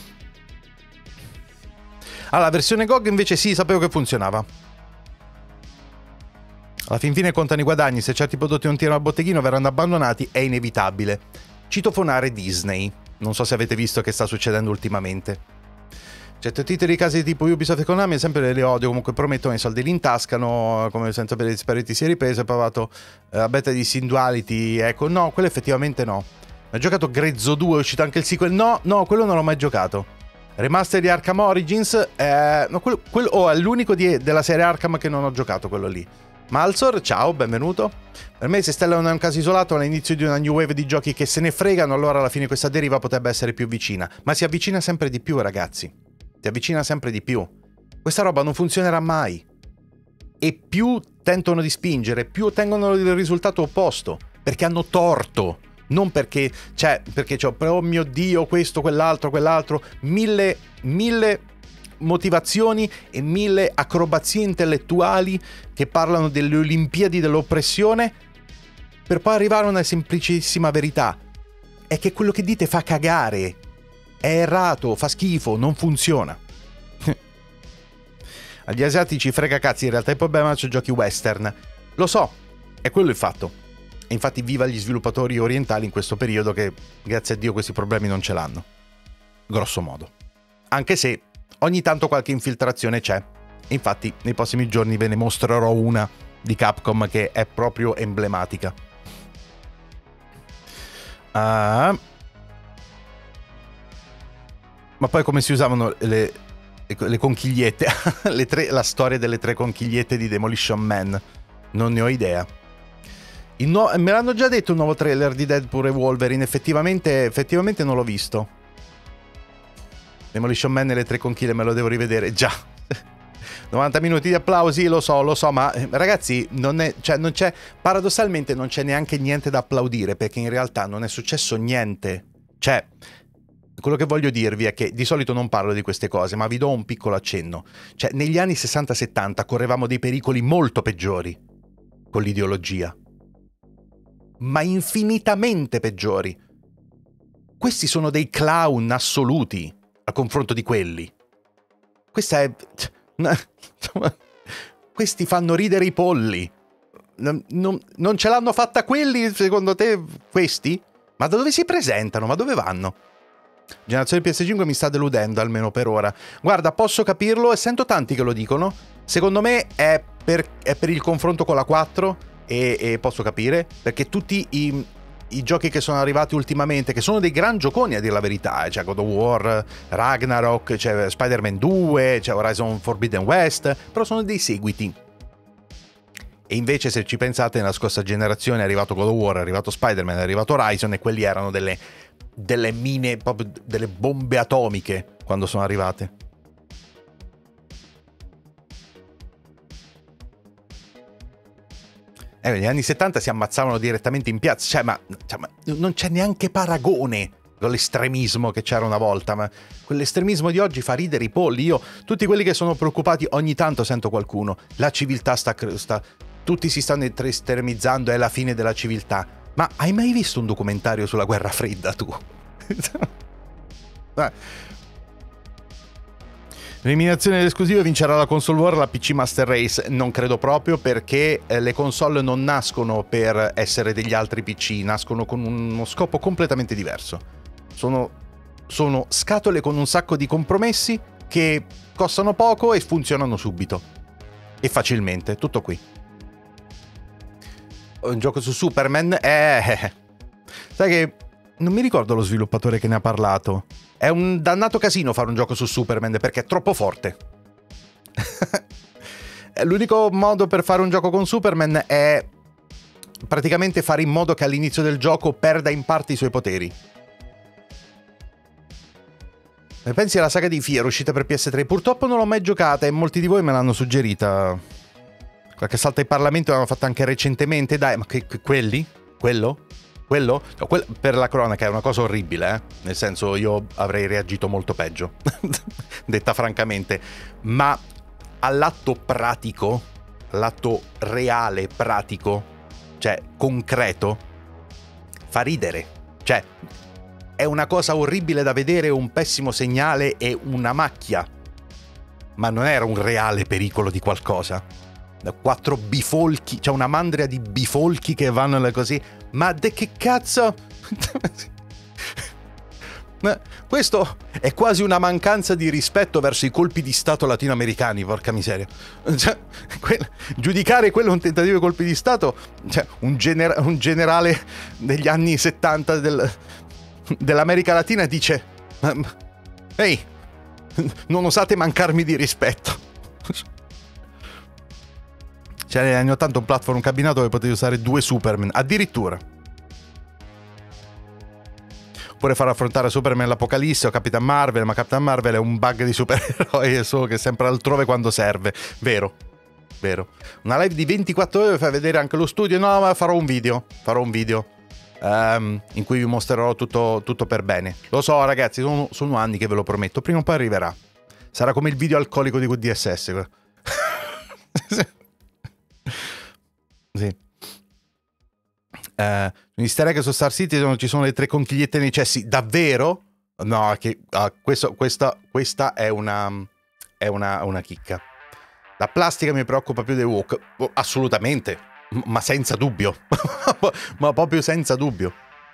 Allora, la versione G O G invece sì, sapevo che funzionava. Alla fin fine contano i guadagni, se certi prodotti non tirano al botteghino verranno abbandonati, è inevitabile. Citofonare Disney. Non so se avete visto che sta succedendo ultimamente. Certi titoli di case tipo Ubisoft e Konami sempre le odio, comunque promettono i soldi li intascano, come senza per dispariti si è ripreso, ho provato eh, la beta di Sin Duality, ecco, no, quello effettivamente no. Ho giocato Grezzo due, è uscito anche il sequel, no, no, quello non l'ho mai giocato. Remaster di Arkham Origins, eh, no, quello, quello oh, è l'unico di, della serie Arkham che non ho giocato, quello lì. Malzor, ciao, benvenuto. Per me se Stella non è un caso isolato, all'inizio di una new wave di giochi che se ne fregano, allora alla fine questa deriva potrebbe essere più vicina. Ma si avvicina sempre di più, ragazzi. Si avvicina sempre di più. Questa roba non funzionerà mai. E più tentano di spingere, più ottengono il risultato opposto. Perché hanno torto. Non perché, cioè, perché c'ho, oh mio Dio, questo, quell'altro, quell'altro. Mille, mille... motivazioni e mille acrobazie intellettuali che parlano delle Olimpiadi dell'oppressione per poi arrivare a una semplicissima verità: è che quello che dite fa cagare, è errato, fa schifo, non funziona. Agli asiatici frega cazzi, in realtà il problema sono giochi western, lo so, è quello il fatto. E infatti viva gli sviluppatori orientali in questo periodo che, grazie a Dio, questi problemi non ce l'hanno. Grosso modo. Anche se ogni tanto qualche infiltrazione c'è. Infatti nei prossimi giorni ve ne mostrerò una di Capcom che è proprio emblematica. Uh, ma poi come si usavano le, le conchigliette? le tre, la storia delle tre conchigliette di Demolition Man. Non ne ho idea. Il no, me l'hanno già detto un nuovo trailer di Deadpool e Wolverine. Effettivamente, effettivamente non l'ho visto. Demolition Man e le tre conchiglie me lo devo rivedere. Già. novanta minuti di applausi, lo so, lo so, ma ragazzi, non è, cioè, non c'è, paradossalmente non c'è neanche niente da applaudire, perché in realtà non è successo niente. Cioè, quello che voglio dirvi è che di solito non parlo di queste cose, ma vi do un piccolo accenno. Cioè, negli anni sessanta settanta correvamo dei pericoli molto peggiori con l'ideologia, ma infinitamente peggiori. Questi sono dei clown assoluti a confronto di quelli. Questa è... Questi fanno ridere i polli. Non, non, non ce l'hanno fatta quelli, secondo te, questi? Ma da dove si presentano? Ma dove vanno? Generazione P S cinque mi sta deludendo, almeno per ora. Guarda, posso capirlo e sento tanti che lo dicono. Secondo me è per, è per il confronto con la quattro e, e posso capire, perché tutti i... i giochi che sono arrivati ultimamente, che sono dei gran gioconi a dire la verità, c'è God of War, Ragnarok, c'è Spider-Man due, c'è Horizon Forbidden West, però sono dei seguiti. E invece, se ci pensate, nella scorsa generazione è arrivato God of War, è arrivato Spider-Man, è arrivato Horizon, e quelli erano delle, delle mine, proprio delle bombe atomiche quando sono arrivate. Eh, negli anni settanta si ammazzavano direttamente in piazza, cioè, ma, cioè, ma non c'è neanche paragone con l'estremismo che c'era una volta, ma quell'estremismo di oggi fa ridere i polli. Io, tutti quelli che sono preoccupati, ogni tanto sento qualcuno, la civiltà sta, sta tutti si stanno estremizzando, è la fine della civiltà. Ma hai mai visto un documentario sulla guerra fredda, tu? L'eliminazione delle esclusive, vincerà la console war, la P C Master Race. Non credo proprio, perché eh, le console non nascono per essere degli altri P C, nascono con uno scopo completamente diverso. Sono, sono scatole con un sacco di compromessi che costano poco e funzionano subito. E facilmente, tutto qui. Un gioco su Superman è... Sai che... non mi ricordo lo sviluppatore che ne ha parlato. È un dannato casino fare un gioco su Superman perché è troppo forte. L'unico modo per fare un gioco con Superman è praticamente fare in modo che all'inizio del gioco perda in parte i suoi poteri. E pensi alla saga di Fear uscita per P S tre? Purtroppo non l'ho mai giocata e molti di voi me l'hanno suggerita. Qualche salto ai Parlamento l'hanno fatta anche recentemente. Dai, ma che, che, quelli? Quello? Quello? No, quel, per la cronaca è una cosa orribile, eh? Nel senso, io avrei reagito molto peggio, detta francamente. Ma all'atto pratico, all'atto reale, pratico, cioè concreto, fa ridere. Cioè, è una cosa orribile da vedere, un pessimo segnale e una macchia. Ma non era un reale pericolo di qualcosa. Quattro bifolchi, c'è una mandria di bifolchi che vanno così. Ma de che cazzo? Ma questo è quasi una mancanza di rispetto verso i colpi di stato latinoamericani, porca miseria. Cioè, que- giudicare quello un tentativo di colpi di stato, cioè un, gener- un generale degli anni settanta del- dell'America Latina dice: ehi, non osate mancarmi di rispetto. C'era negli anni ottanta un platform cabinato dove potevi usare due Superman, addirittura. Oppure far affrontare Superman l'Apocalisse o Capitan Marvel, ma Capitan Marvel è un bug di supereroi, è solo che è sempre altrove quando serve. Vero, vero. Una live di ventiquattro ore per far vedere anche lo studio. No, ma farò un video, farò un video um, in cui vi mostrerò tutto, tutto per bene. Lo so, ragazzi, sono, sono anni che ve lo prometto, prima o poi arriverà. Sarà come il video alcolico di Q D S S. Sì. Uh, Easter egg su Star Citizen ci sono le tre conchigliette nei cessi. Davvero? No, che, uh, questo, questa, questa è una è una, una chicca. La plastica mi preoccupa più dei walk. Oh, assolutamente. ma senza dubbio. Ma proprio senza dubbio.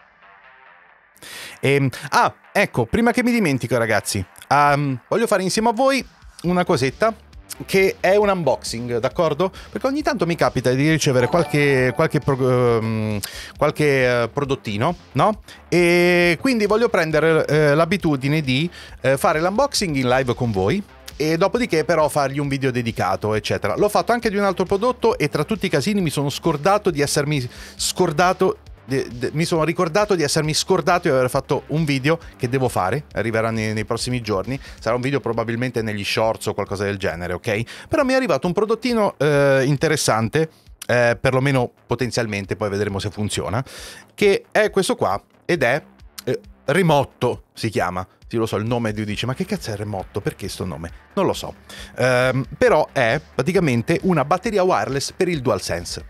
E, ah, ecco, prima che mi dimentico ragazzi, um, voglio fare insieme a voi una cosetta che è un unboxing, d'accordo? Perché ogni tanto mi capita di ricevere qualche, qualche, pro, um, qualche uh, prodottino, no? E quindi voglio prendere uh, l'abitudine di uh, fare l'unboxing in live con voi e dopodiché però fargli un video dedicato, eccetera. L'ho fatto anche di un altro prodotto e tra tutti i casini mi sono scordato di essermi scordato mi sono ricordato di essermi scordato di aver fatto un video che devo fare, arriverà nei, nei prossimi giorni, sarà un video probabilmente negli shorts o qualcosa del genere, ok? Però mi è arrivato un prodottino eh, interessante, eh, perlomeno potenzialmente, poi vedremo se funziona, che è questo qua ed è eh, Remotto, si chiama. Sì, lo so, il nome di dice, ma che cazzo è Remotto? Perché sto nome? Non lo so. Ehm, però è praticamente una batteria wireless per il DualSense.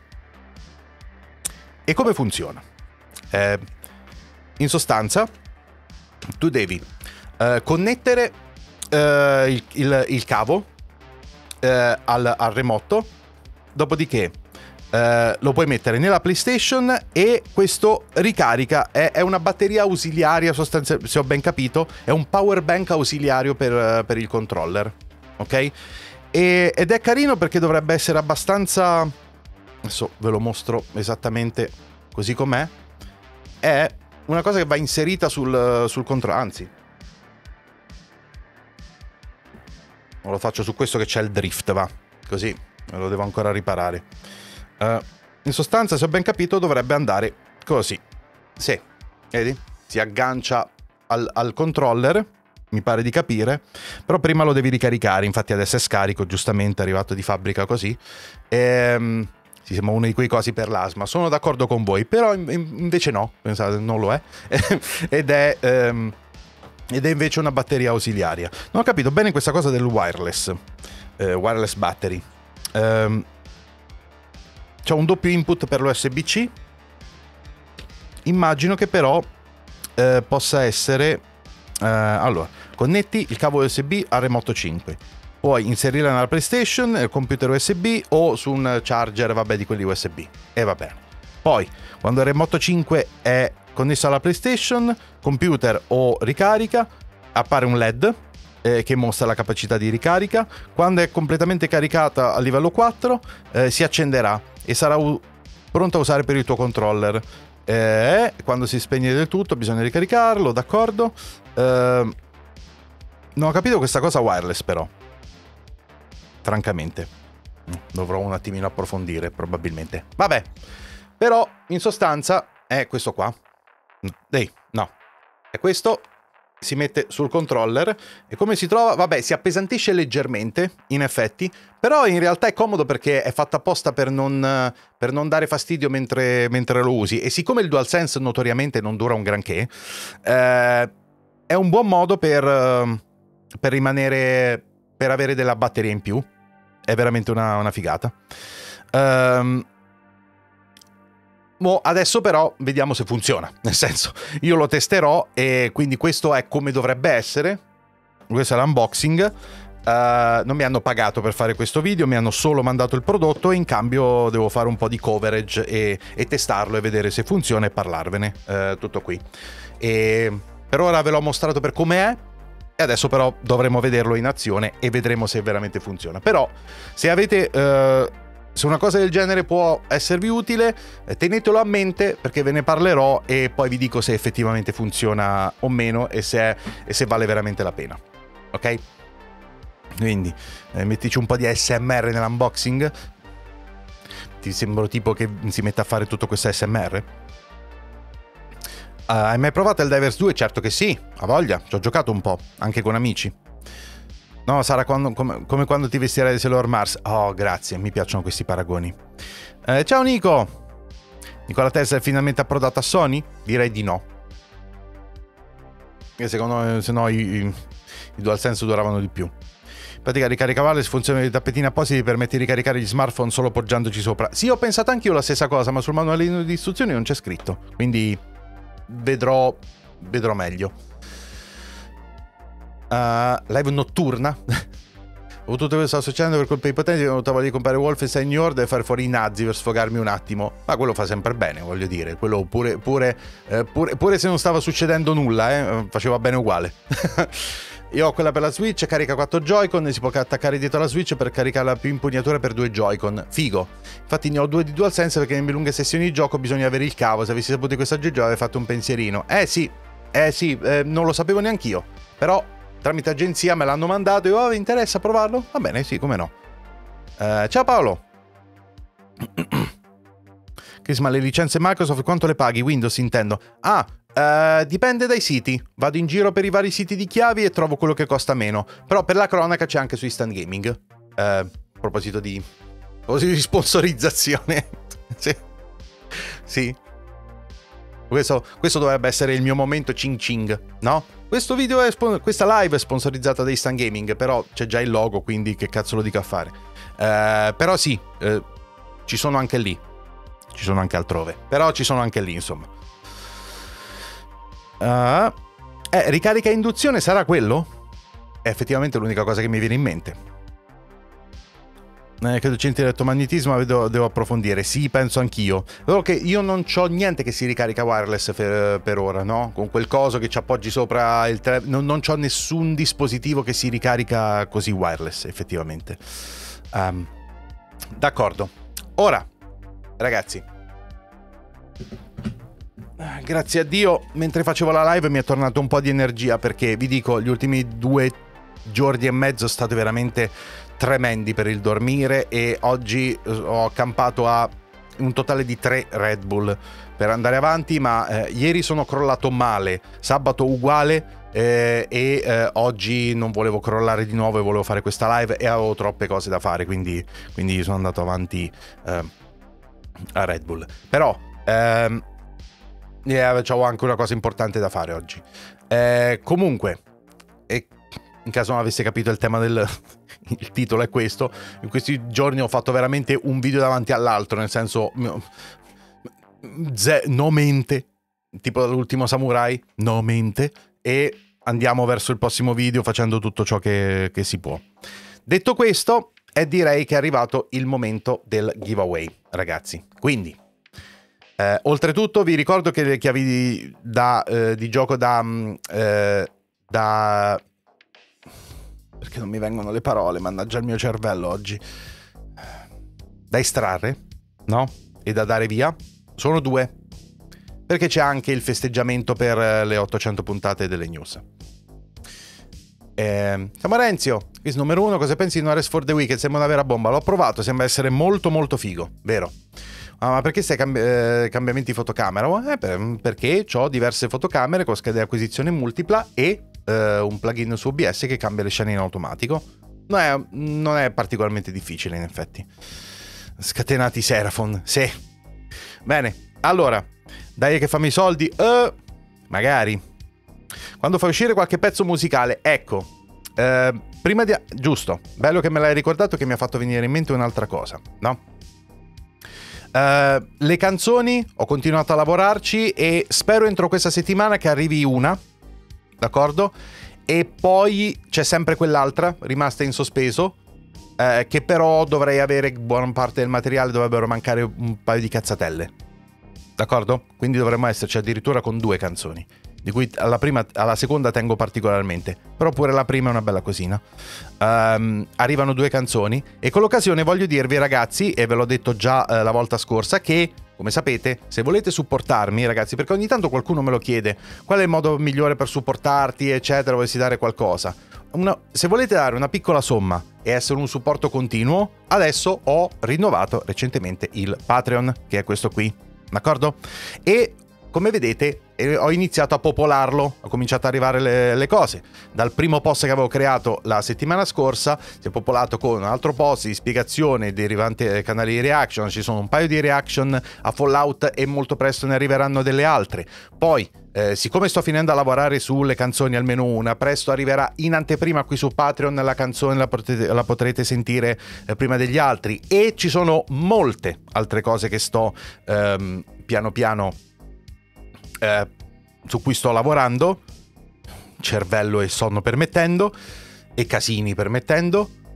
E come funziona? Eh, in sostanza tu devi eh, connettere eh, il, il, il cavo eh, al, al remoto, dopodiché eh, lo puoi mettere nella PlayStation e questo ricarica, è, è una batteria ausiliaria sostanzialmente, se ho ben capito, è un power bank ausiliario per, per il controller, ok? E, ed è carino perché dovrebbe essere abbastanza, adesso ve lo mostro esattamente così com'è. È una cosa che va inserita sul, sul controllo, anzi lo faccio su questo che c'è il drift, va, così lo devo ancora riparare. Uh, in sostanza, se ho ben capito, dovrebbe andare così. Sì, vedi? Si aggancia al, al controller, mi pare di capire, però prima lo devi ricaricare, infatti adesso è scarico, giustamente è arrivato di fabbrica così. Ehm... Sì, siamo uno di quei cosi per l'asma, sono d'accordo con voi, però invece no, pensate, non lo è. ed è ehm, ed è invece una batteria ausiliaria. Non ho capito bene questa cosa del wireless, eh, wireless battery. Ehm, c'è un doppio input per l'U S B C, immagino che però eh, possa essere eh, allora, connetti il cavo U S B al Remoto cinque. Puoi inserirla nella PlayStation, nel computer U S B o su un charger, vabbè, di quelli U S B. E va bene. Poi, quando il Remoto cinque è connesso alla PlayStation, computer o ricarica, appare un L E D eh, che mostra la capacità di ricarica. Quando è completamente caricata a livello quattro, eh, si accenderà e sarà pronta a usare per il tuo controller. Eh, quando si spegne del tutto, bisogna ricaricarlo, d'accordo? Eh, non ho capito questa cosa wireless, però. Francamente dovrò un attimino approfondire, probabilmente. Vabbè, però in sostanza è questo qua. Ehi, no, è questo. Si mette sul controller e come si trova? Vabbè, si appesantisce leggermente, in effetti, però in realtà è comodo perché è fatto apposta per non, per non dare fastidio mentre, mentre lo usi. E siccome il DualSense notoriamente non dura un granché, eh, è un buon modo per, per rimanere... per avere della batteria in più. È veramente una, una figata. Um, mo adesso però vediamo se funziona. Nel senso, io lo testerò e quindi questo è come dovrebbe essere. Questo è l'unboxing. Uh, non mi hanno pagato per fare questo video, mi hanno solo mandato il prodotto e in cambio devo fare un po' di coverage e, e testarlo e vedere se funziona e parlarvene. Uh, tutto qui. E per ora ve l'ho mostrato per come è. E adesso però dovremo vederlo in azione e vedremo se veramente funziona. Però se avete eh, se una cosa del genere può esservi utile, eh, tenetelo a mente perché ve ne parlerò e poi vi dico se effettivamente funziona o meno e se, è, e se vale veramente la pena. Ok? Quindi eh, mettici un po' di A S M R nell'unboxing. Ti sembro tipo che si metta a fare tutto questo A S M R? Uh, hai mai provato il Divers due? Certo che sì, ha voglia, ci ho giocato un po', anche con amici. No, sarà quando, come, come quando ti vestirai di Sailor Mars. Oh, grazie, mi piacciono questi paragoni. Eh, ciao Nico! Nikola Tesla è finalmente approdato a Sony? Direi di no. E secondo me, se no, i, i, i DualSense duravano di più. In pratica ricarica wireless funziona di tappetini appositi permette di ricaricare gli smartphone solo poggiandoci sopra. Sì, ho pensato anch'io la stessa cosa, ma sul manuale di istruzioni non c'è scritto. Quindi... Vedrò, vedrò meglio. Uh, live notturna? Ho tutto quello che sta succedendo per colpa dei potenti, ho avuto voglia di comprare Wolfenstein New Order e fare fuori i nazi per sfogarmi un attimo. Ma quello fa sempre bene, voglio dire. Quello pure, pure, eh, pure, pure se non stava succedendo nulla, eh, faceva bene uguale. Io ho quella per la Switch, carica quattro Joy-Con e si può attaccare dietro la Switch per caricare la più impugnatura per due Joy-Con. Figo. Infatti ne ho due di DualSense perché nelle lunghe sessioni di gioco bisogna avere il cavo. Se avessi saputo di questo aggeggio avrei fatto un pensierino. Eh sì, eh sì, eh, non lo sapevo neanch'io. Però tramite agenzia me l'hanno mandato e oh, vi interessa provarlo? Va bene, sì, come no. Uh, ciao Paolo. Chris, ma le licenze Microsoft quanto le paghi? Windows intendo. Ah, Uh, dipende dai siti. Vado in giro per i vari siti di chiavi e trovo quello che costa meno. Però per la cronaca c'è anche su Instant Gaming. uh, A proposito di A proposito di sponsorizzazione. Sì. Sì. Questo, questo dovrebbe essere il mio momento ching ching, no? Questo video è questa live è sponsorizzata da Instant Gaming, però c'è già il logo, quindi che cazzo lo dico a fare. uh, Però sì, uh, ci sono anche lì. Ci sono anche altrove. Però ci sono anche lì, insomma. Uh, eh, ricarica a induzione sarà quello? È effettivamente l'unica cosa che mi viene in mente. Eh, credo centri di elettromagnetismo, devo, devo approfondire. Sì, penso anch'io. Però che io non c'ho niente che si ricarica wireless per, per ora, no? Con quel coso che ci appoggi sopra il telefono. Non, non c'ho nessun dispositivo che si ricarica così wireless, effettivamente. Um, d'accordo. Ora, ragazzi, grazie a Dio, mentre facevo la live mi è tornato un po' di energia, perché vi dico, gli ultimi due giorni e mezzo sono stati veramente tremendi per il dormire e oggi ho accampato a un totale di tre Red Bull per andare avanti, ma eh, ieri sono crollato male, sabato uguale eh, e eh, oggi non volevo crollare di nuovo e volevo fare questa live e avevo troppe cose da fare, quindi, quindi sono andato avanti eh, a Red Bull. Però ehm, Yeah, c'ho anche una cosa importante da fare oggi. Eh, comunque, e in caso non avesse capito il tema del il titolo è questo, in questi giorni ho fatto veramente un video davanti all'altro, nel senso ze, no mente, tipo l'ultimo samurai, no mente, e andiamo verso il prossimo video facendo tutto ciò che, che si può. Detto questo, e direi che è arrivato il momento del giveaway, ragazzi. Quindi Eh, oltretutto vi ricordo che le chiavi di, da, eh, di gioco da, eh, da... perché non mi vengono le parole, mannaggia il mio cervello oggi. Da estrarre, no? E da dare via. Sono due. Perché c'è anche il festeggiamento per le ottocento puntate delle news. Eh, siamo a Renzio. Quiz numero uno. Cosa pensi di No Rest for the Wicked? Sembra una vera bomba. L'ho provato, sembra essere molto molto figo. Vero? Ah, ma perché stai cambi- eh, cambiamenti fotocamera? Eh, per, perché ho diverse fotocamere con scheda di acquisizione multipla e eh, un plugin su O B S che cambia le scene in automatico. Non è, non è particolarmente difficile, in effetti. Scatenati Seraphon, sì. Bene, allora, dai che fammi i soldi. Uh, magari. Quando fai uscire qualche pezzo musicale, ecco. Eh, prima di... Giusto, bello che me l'hai ricordato, che mi ha fatto venire in mente un'altra cosa, no? Uh, le canzoni ho continuato a lavorarci e spero entro questa settimana che arrivi una, d'accordo? E poi c'è sempre quell'altra rimasta in sospeso, uh, che però dovrei avere buona parte del materiale, dovrebbero mancare un paio di cazzatelle, d'accordo? Quindi dovremmo esserci addirittura con due canzoni, di cui alla prima, alla seconda tengo particolarmente, però pure la prima è una bella cosina. Um, arrivano due canzoni e con l'occasione voglio dirvi, ragazzi, e ve l'ho detto già eh, la volta scorsa, che come sapete, se volete supportarmi, ragazzi, perché ogni tanto qualcuno me lo chiede, qual è il modo migliore per supportarti, eccetera, volessi dare qualcosa. Una, se volete dare una piccola somma e essere un supporto continuo, adesso ho rinnovato recentemente il Patreon, che è questo qui, d'accordo? E come vedete eh, ho iniziato a popolarlo, ho cominciato ad arrivare le, le cose. Dal primo post che avevo creato la settimana scorsa si è popolato con un altro post di spiegazione derivante dai canali di reaction. Ci sono un paio di reaction a Fallout e molto presto ne arriveranno delle altre. Poi eh, siccome sto finendo a lavorare sulle canzoni, almeno una, presto arriverà in anteprima qui su Patreon la canzone, la potrete, la potrete sentire eh, prima degli altri. E ci sono molte altre cose che sto ehm, piano piano Eh, su cui sto lavorando, cervello e sonno permettendo e casini permettendo,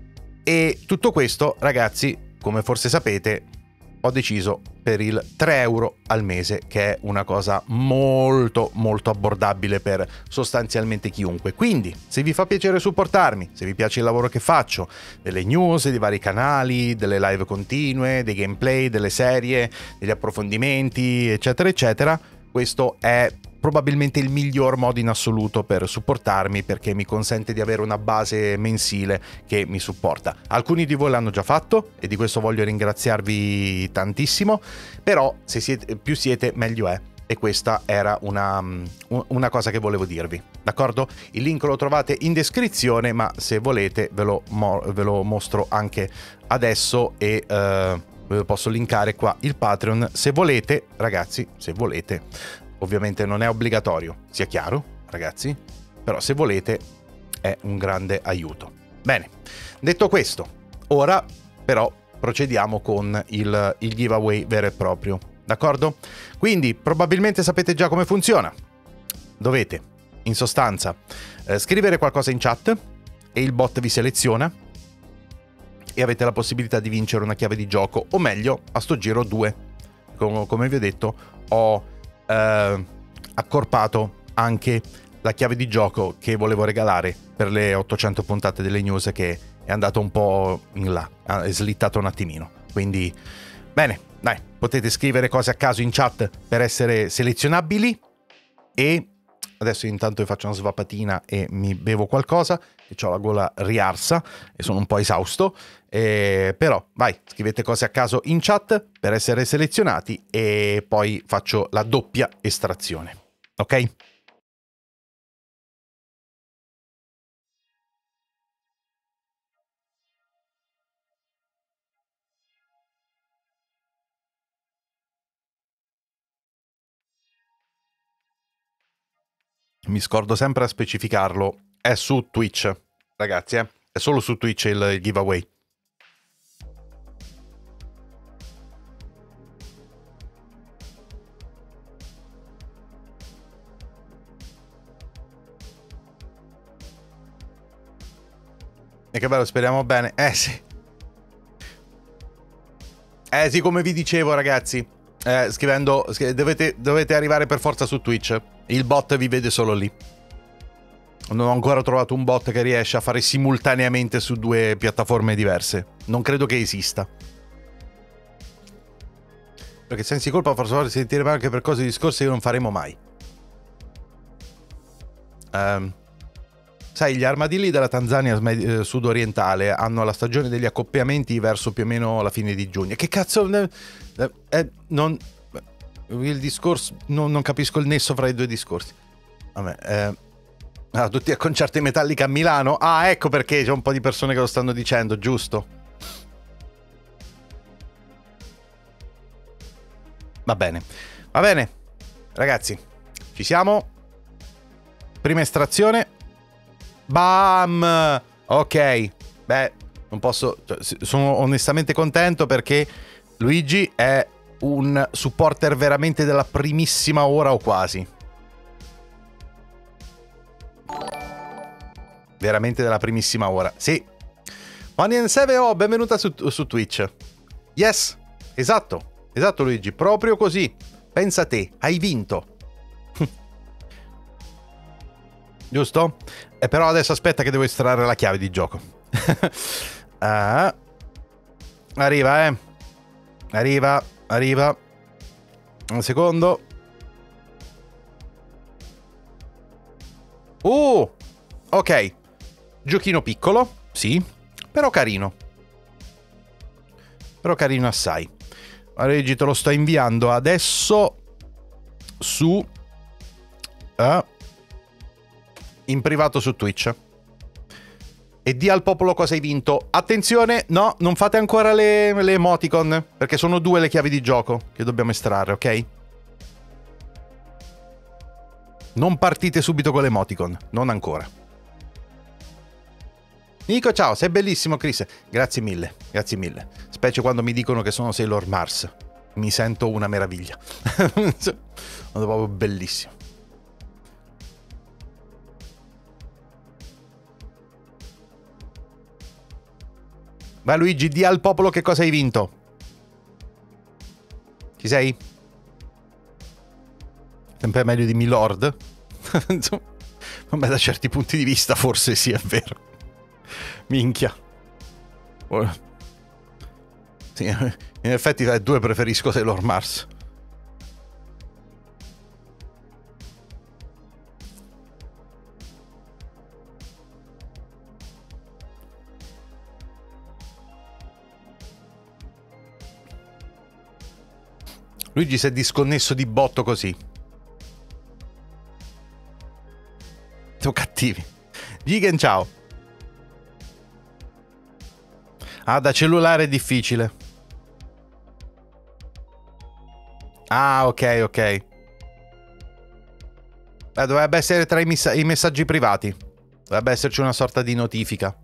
E tutto questo, ragazzi, come forse sapete, ho deciso per il tre euro al mese, che è una cosa molto molto abbordabile per sostanzialmente chiunque. Quindi, se vi fa piacere supportarmi, se vi piace il lavoro che faccio, delle news, dei vari canali, delle live continue, dei gameplay, delle serie, degli approfondimenti, eccetera eccetera, questo è probabilmente il miglior modo in assoluto per supportarmi, perché mi consente di avere una base mensile che mi supporta. Alcuni di voi l'hanno già fatto e di questo voglio ringraziarvi tantissimo, però se siete, più siete meglio è, e questa era una, una cosa che volevo dirvi, d'accordo? Il link lo trovate in descrizione, ma se volete ve lo, ve lo mostro anche adesso e uh, posso linkare qua il Patreon se volete, ragazzi, se volete. Ovviamente non è obbligatorio, sia chiaro, ragazzi, però se volete è un grande aiuto. Bene, detto questo, ora però procediamo con il, il giveaway vero e proprio, d'accordo? Quindi probabilmente sapete già come funziona. Dovete, in sostanza, eh, scrivere qualcosa in chat e il bot vi seleziona e avete la possibilità di vincere una chiave di gioco, o meglio, a sto giro due. Com- come vi ho detto, ho... Uh, accorpato anche la chiave di gioco che volevo regalare per le ottocento puntate delle news, che è andato un po' in là, è slittato un attimino. Quindi bene, dai, potete scrivere cose a caso in chat per essere selezionabili. E adesso intanto vi faccio una svapatina e mi bevo qualcosa, che ho la gola riarsa e sono un po' esausto. Eh, però vai, scrivete cose a caso in chat per essere selezionati e poi faccio la doppia estrazione, ok? Mi scordo sempre a specificarlo, è su Twitch, ragazzi, eh? È solo su Twitch il, il giveaway. E che bello, speriamo bene. Eh sì. Eh sì, come vi dicevo, ragazzi, eh, scrivendo, dovete, dovete arrivare per forza su Twitch. Il bot vi vede solo lì. Non ho ancora trovato un bot che riesce a fare simultaneamente su due piattaforme diverse. Non credo che esista. Perché senza colpa forse vuole sentire male anche per cose di discorsi che non faremo mai. Um, sai, gli armadilli della Tanzania eh, sudorientale hanno la stagione degli accoppiamenti verso più o meno la fine di giugno. Che cazzo... Eh, eh, non... Il discorso... Non, non capisco il nesso fra i due discorsi. Vabbè, eh... Ah, tutti a concerti Metallica a Milano? Ah, ecco perché c'è un po' di persone che lo stanno dicendo, giusto? Va bene. Va bene. Ragazzi, ci siamo. Prima estrazione. Bam! Ok. Beh, non posso... Cioè, sono onestamente contento perché Luigi è un supporter veramente della primissima ora o quasi. Veramente della primissima ora. Sì. One sette, oh, benvenuta su, su Twitch. Yes, esatto. Esatto, Luigi, proprio così. Pensa a te, hai vinto. Giusto? E però adesso aspetta che devo estrarre la chiave di gioco. ah. Arriva, eh. Arriva, arriva. Un secondo. Uh, ok. Giochino piccolo, sì, però carino. Però carino assai. Reggi, te lo sto inviando adesso su... Uh, in privato su Twitch. E di al popolo cosa hai vinto. Attenzione, no, non fate ancora le, le emoticon, perché sono due le chiavi di gioco che dobbiamo estrarre, ok? Non partite subito con le emoticon, non ancora. Nico, ciao, sei bellissimo, Chris. Grazie mille, grazie mille. Specie quando mi dicono che sono Sailor Mars. Mi sento una meraviglia. Sono proprio bellissimo. Vai Luigi, di al popolo che cosa hai vinto. Ci sei? Sempre meglio di Milord. Vabbè, da certi punti di vista forse sì, è vero. Minchia. Sì, in effetti tra i due preferisco Sailor Mars. Luigi si è disconnesso di botto così. Sono cattivi. Gigan, ciao. Ah, da cellulare è difficile. Ah, ok, ok. Eh, dovrebbe essere tra i, messa- i messaggi privati. Dovrebbe esserci una sorta di notifica.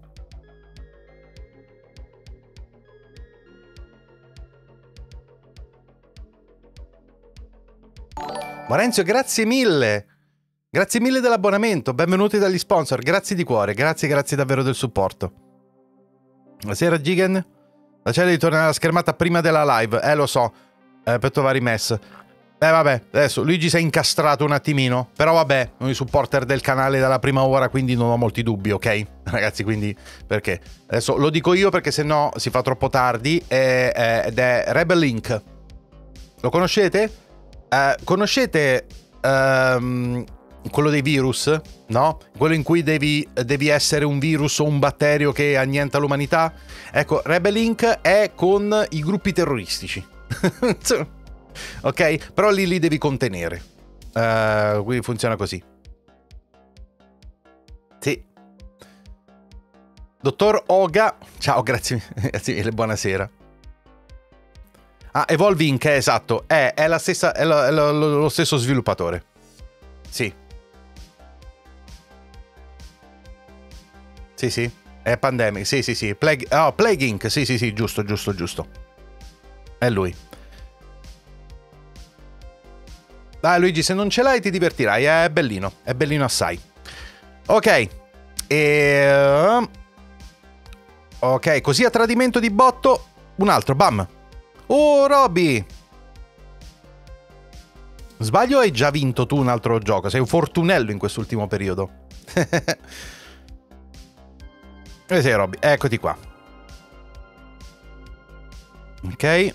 Maurizio, grazie mille. Grazie mille dell'abbonamento. Benvenuti dagli sponsor. Grazie di cuore. Grazie, grazie davvero del supporto. Buonasera, Gigan. La cella di tornare alla schermata prima della live. Eh, lo so. Eh, per trovare i mess. Eh, vabbè. Adesso Luigi si è incastrato un attimino. Però vabbè, sono i supporter del canale dalla prima ora, quindi non ho molti dubbi, ok? Ragazzi, quindi perché? Adesso lo dico io perché sennò si fa troppo tardi. È, è, ed è Rebel Link. Lo conoscete? Uh, conoscete um, quello dei virus, no? Quello in cui devi, devi essere un virus o un batterio che annienta l'umanità? Ecco, Rebel Link è con i gruppi terroristici. Ok? Però lì li devi contenere. Uh, quindi funziona così. Sì. Dottor Oga. Ciao, grazie, grazie mille, buonasera. Ah, Evolve Inc, è esatto, è, è la stessa, è, lo, è lo, lo stesso sviluppatore. Sì. Sì, sì, è Pandemic, sì, sì, sì. Plague, oh, Plague Inc, sì, sì, sì, giusto, giusto, giusto. È lui. Dai Luigi, se non ce l'hai ti divertirai, è bellino, è bellino assai. Ok. E... Ok, così a tradimento di botto, un altro, bam. Oh, Robby! Sbaglio o hai già vinto tu un altro gioco? Sei un fortunello in quest'ultimo periodo. Dove sei, Robby? Eccoti qua. Ok.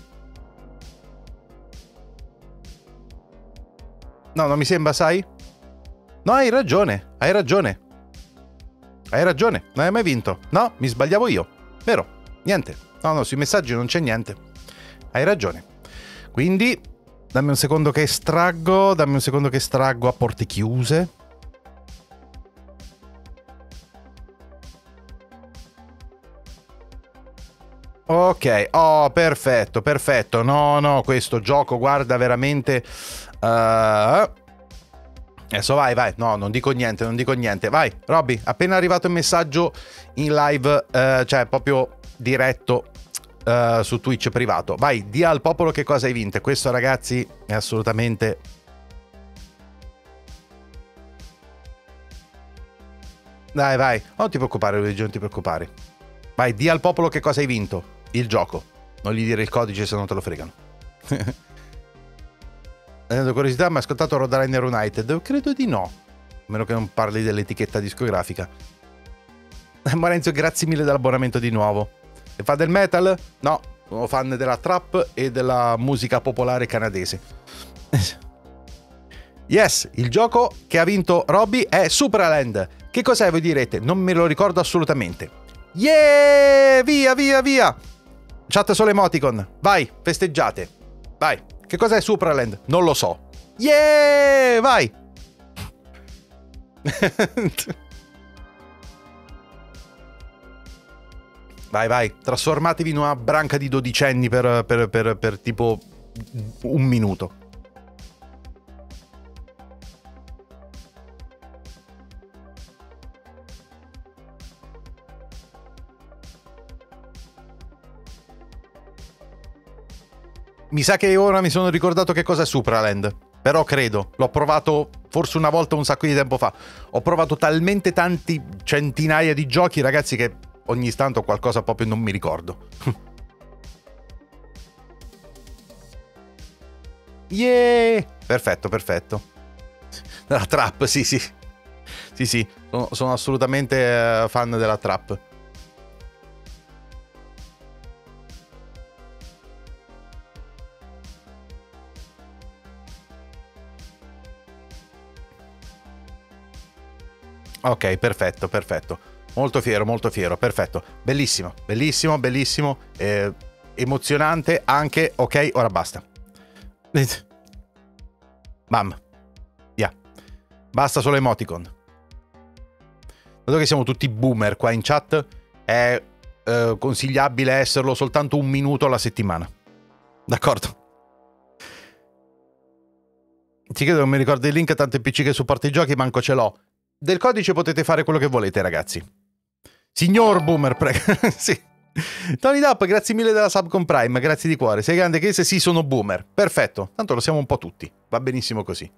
No, non mi sembra, sai? No, hai ragione, hai ragione. Hai ragione, non hai mai vinto. No, mi sbagliavo io. Vero? Niente. No, no, sui messaggi non c'è niente. Hai ragione. Quindi, dammi un secondo che estraggo, dammi un secondo che estraggo a porte chiuse. Ok, oh, perfetto, perfetto. No, no, questo gioco, guarda, veramente... Uh... Adesso vai, vai. No, non dico niente, non dico niente. Vai, Robby, appena arrivato il messaggio in live, uh, cioè proprio diretto... Uh, su Twitch privato. Vai, dia al popolo che cosa hai vinto. Questo, ragazzi, è assolutamente... Dai, vai. Non ti preoccupare, Luigi, non ti preoccupare. Vai, dia al popolo che cosa hai vinto. Il gioco. Non gli dire il codice se non te lo fregano. Avendo curiosità, ma hai ascoltato Roadrunner United? Credo di no. A meno che non parli dell'etichetta discografica. Maurizio, grazie mille dell'abbonamento di nuovo. E fa del metal? No, sono fan della trap e della musica popolare canadese. Yes, il gioco che ha vinto Robby è Supraland. Che cos'è, voi direte? Non me lo ricordo assolutamente. Yeah! Via, via, via! Chat solo emoticon. Vai, festeggiate. Vai. Che cos'è Supraland? Non lo so. Yeah! Vai! Vai, vai, trasformatevi in una branca di dodicenni per, per, per, per tipo un minuto. Mi sa che ora mi sono ricordato che cosa è Supraland. Però credo, l'ho provato forse una volta un sacco di tempo fa. Ho provato talmente tanti centinaia di giochi, ragazzi, che ogni tanto qualcosa proprio non mi ricordo. Yeah! Perfetto, perfetto. La trap, sì, sì. Sì, sì, sono, sono assolutamente uh, fan della trap. Ok, perfetto, perfetto. Molto fiero, molto fiero, perfetto. Bellissimo, bellissimo, bellissimo. Eh, emozionante anche. Ok, ora basta. Bam. Via. Basta solo emoticon. Dato che siamo tutti boomer qua in chat, è eh, consigliabile esserlo soltanto un minuto alla settimana. D'accordo? Ci credo, non mi ricordo il link, tanto il P C che supporta i giochi, manco ce l'ho. Del codice potete fare quello che volete, ragazzi. Signor boomer, prego. Sì. Tony Dup, grazie mille della sub con Prime, grazie di cuore. Sei grande che se sì, sono boomer. Perfetto, tanto lo siamo un po' tutti. Va benissimo così.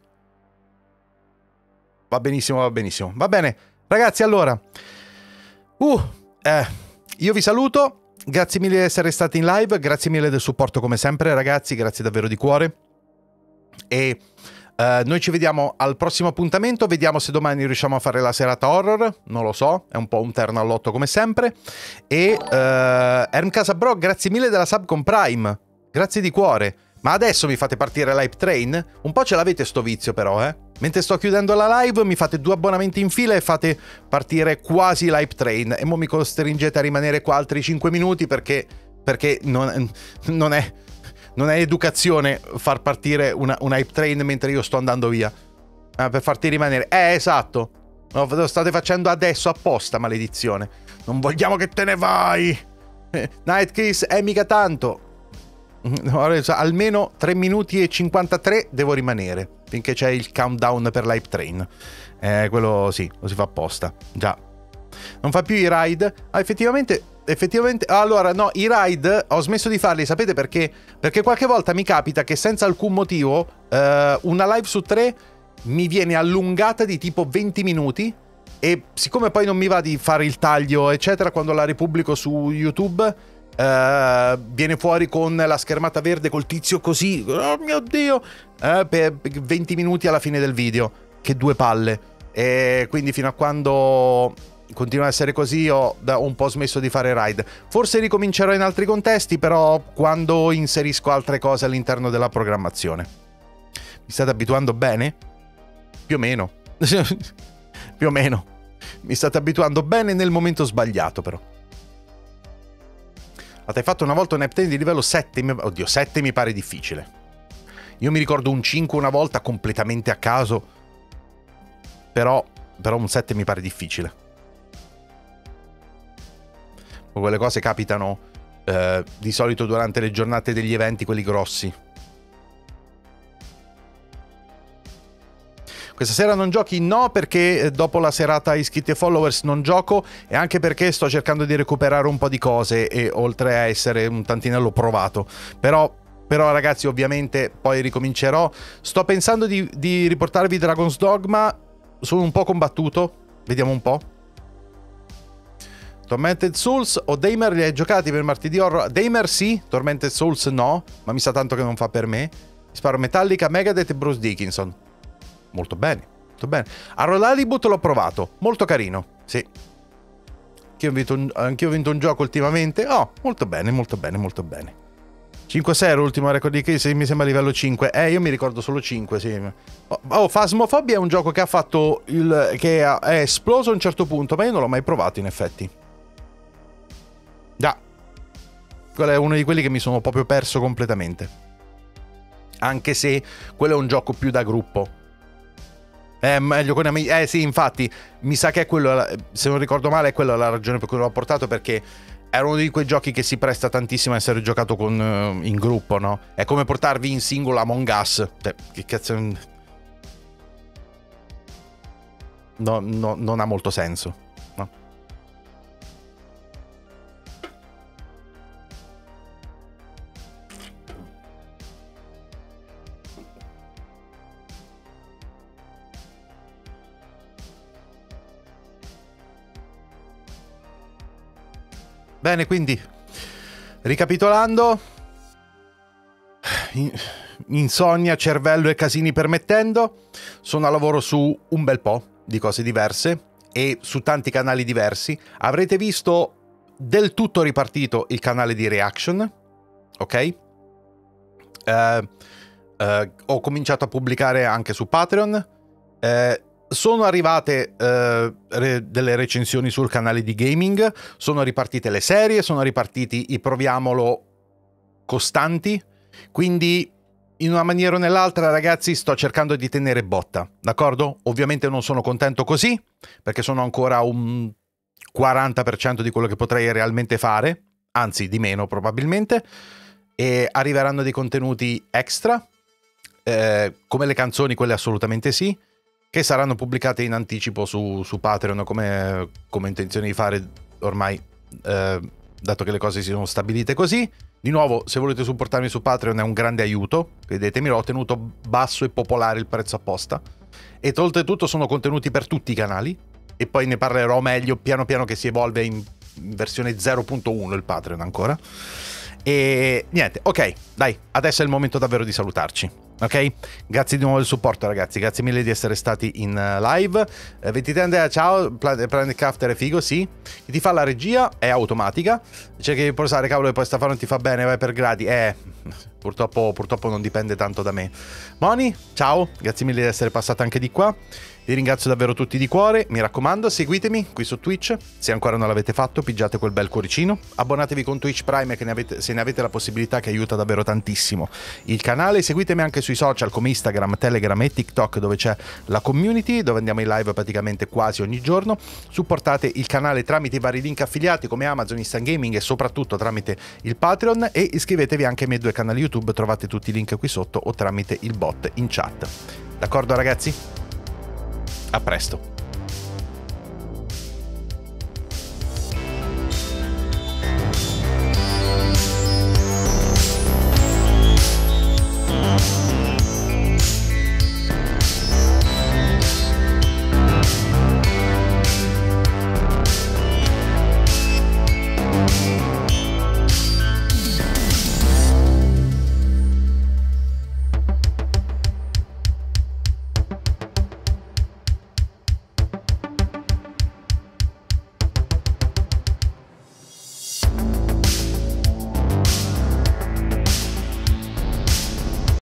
Va benissimo, va benissimo. Va bene, ragazzi, allora. Uh, eh, io vi saluto. Grazie mille di essere stati in live. Grazie mille del supporto come sempre, ragazzi. Grazie davvero di cuore. E uh, noi ci vediamo al prossimo appuntamento. Vediamo se domani riusciamo a fare la serata horror. Non lo so, è un po' un terno all'otto come sempre. E uh, Erm Casabro, grazie mille della sub con Prime. Grazie di cuore. Ma adesso mi fate partire l'Hype Train? Un po' ce l'avete sto vizio però, eh? Mentre sto chiudendo la live mi fate due abbonamenti in fila e fate partire quasi l'Hype Train. E mo mi costringete a rimanere qua altri cinque minuti perché, perché non, non, è, non è educazione far partire una, un Hype Train mentre io sto andando via. Eh, per farti rimanere. Eh, esatto. Lo state facendo adesso apposta, maledizione. Non vogliamo che te ne vai. Eh, Night Kiss è mica tanto. Almeno tre minuti e cinquantatré devo rimanere finché c'è il countdown per l'Hype Train. Eh, quello sì, lo si fa apposta. Già. Non fa più i raid. Ah, effettivamente, effettivamente. Allora, no, i raid ho smesso di farli, sapete perché? Perché qualche volta mi capita che senza alcun motivo eh, una live su tre mi viene allungata di tipo venti minuti. E siccome poi non mi va di fare il taglio, eccetera, quando la ripubblico su YouTube. Uh, viene fuori con la schermata verde col tizio così, oh mio dio, uh, per venti minuti alla fine del video, che due palle. E quindi fino a quando continua a essere così ho, ho un po' smesso di fare raid. Forse ricomincerò in altri contesti, però quando inserisco altre cose all'interno della programmazione. Mi state abituando bene? Più o meno. Più o meno. Mi state abituando bene nel momento sbagliato però. Hai fatto una volta un Hype Train di livello sette? Oddio, sette mi pare difficile. Io mi ricordo un cinque una volta completamente a caso. Però, però un sette mi pare difficile. Quelle cose capitano eh, di solito durante le giornate degli eventi, quelli grossi. Questa sera non giochi? No, perché dopo la serata iscritti e followers non gioco e anche perché sto cercando di recuperare un po' di cose e oltre a essere un tantinello provato. Però, però ragazzi, ovviamente poi ricomincerò. Sto pensando di, di riportarvi Dragon's Dogma. Sono un po' combattuto. Vediamo un po'. Tormented Souls o Damer li hai giocati per martedì horror? Damer sì, Tormented Souls no, ma mi sa tanto che non fa per me. Sparo Metallica, Megadeth e Bruce Dickinson. Molto bene, molto bene. A Rollalibut l'ho provato, molto carino, sì. Anch'io ho vinto un, anch'io ho vinto un gioco ultimamente. Oh, molto bene, molto bene, molto bene. cinque sei l'ultimo record di case, mi sembra livello cinque. Eh, io mi ricordo solo cinque, sì. Oh, oh, Phasmophobia è un gioco che ha fatto il... che è esploso a un certo punto, ma io non l'ho mai provato in effetti. Già. Quello è uno di quelli che mi sono proprio perso completamente. Anche se quello è un gioco più da gruppo. Eh, meglio con amici. Eh sì, infatti, mi sa che è quello, se non ricordo male, è quella la ragione per cui l'ho portato, perché era uno di quei giochi che si presta tantissimo a essere giocato con, uh, in gruppo, no? È come portarvi in singolo Among Us. Cioè, che cazzo... No, no, non ha molto senso. Bene, quindi ricapitolando, insonnia, cervello e casini permettendo, sono a lavoro su un bel po' di cose diverse e su tanti canali diversi. Avrete visto del tutto ripartito il canale di reaction, ok? Uh, uh, ho cominciato a pubblicare anche su Patreon. Uh, sono arrivate uh, re- delle recensioni sul canale di gaming, sono ripartite le serie, sono ripartiti i proviamolo costanti, quindi in una maniera o nell'altra, ragazzi, sto cercando di tenere botta, d'accordo? Ovviamente non sono contento così, perché sono ancora un quaranta per cento di quello che potrei realmente fare, anzi di meno probabilmente, e arriveranno dei contenuti extra, eh, come le canzoni, quelle assolutamente sì, che saranno pubblicate in anticipo su, su Patreon, come, come intenzione di fare ormai, eh, dato che le cose si sono stabilite così. Di nuovo, se volete supportarmi su Patreon è un grande aiuto, vedetemi, l'ho tenuto basso e popolare il prezzo apposta, e oltretutto sono contenuti per tutti i canali, e poi ne parlerò meglio piano piano che si evolve in versione zero punto uno il Patreon ancora. E niente, ok, dai, adesso è il momento davvero di salutarci, ok? Grazie di nuovo del supporto, ragazzi, grazie mille di essere stati in live. eh, ventitré Andrea, ciao. Planet Crafter è figo, sì. Chi ti fa la regia è automatica, cerchi di posare, cavolo, e poi Stefano ti fa bene, vai per gradi, eh purtroppo, purtroppo non dipende tanto da me. Moni, ciao, grazie mille di essere passata anche di qua. Vi ringrazio davvero tutti di cuore, mi raccomando, seguitemi qui su Twitch, se ancora non l'avete fatto pigiate quel bel cuoricino, abbonatevi con Twitch Prime che ne avete, se ne avete la possibilità, che aiuta davvero tantissimo il canale. Seguitemi anche sui social come Instagram, Telegram e TikTok, dove c'è la community, dove andiamo in live praticamente quasi ogni giorno. Supportate il canale tramite i vari link affiliati come Amazon, Instant Gaming e soprattutto tramite il Patreon, e iscrivetevi anche ai miei due canali YouTube, trovate tutti i link qui sotto o tramite il bot in chat. D'accordo, ragazzi? A presto.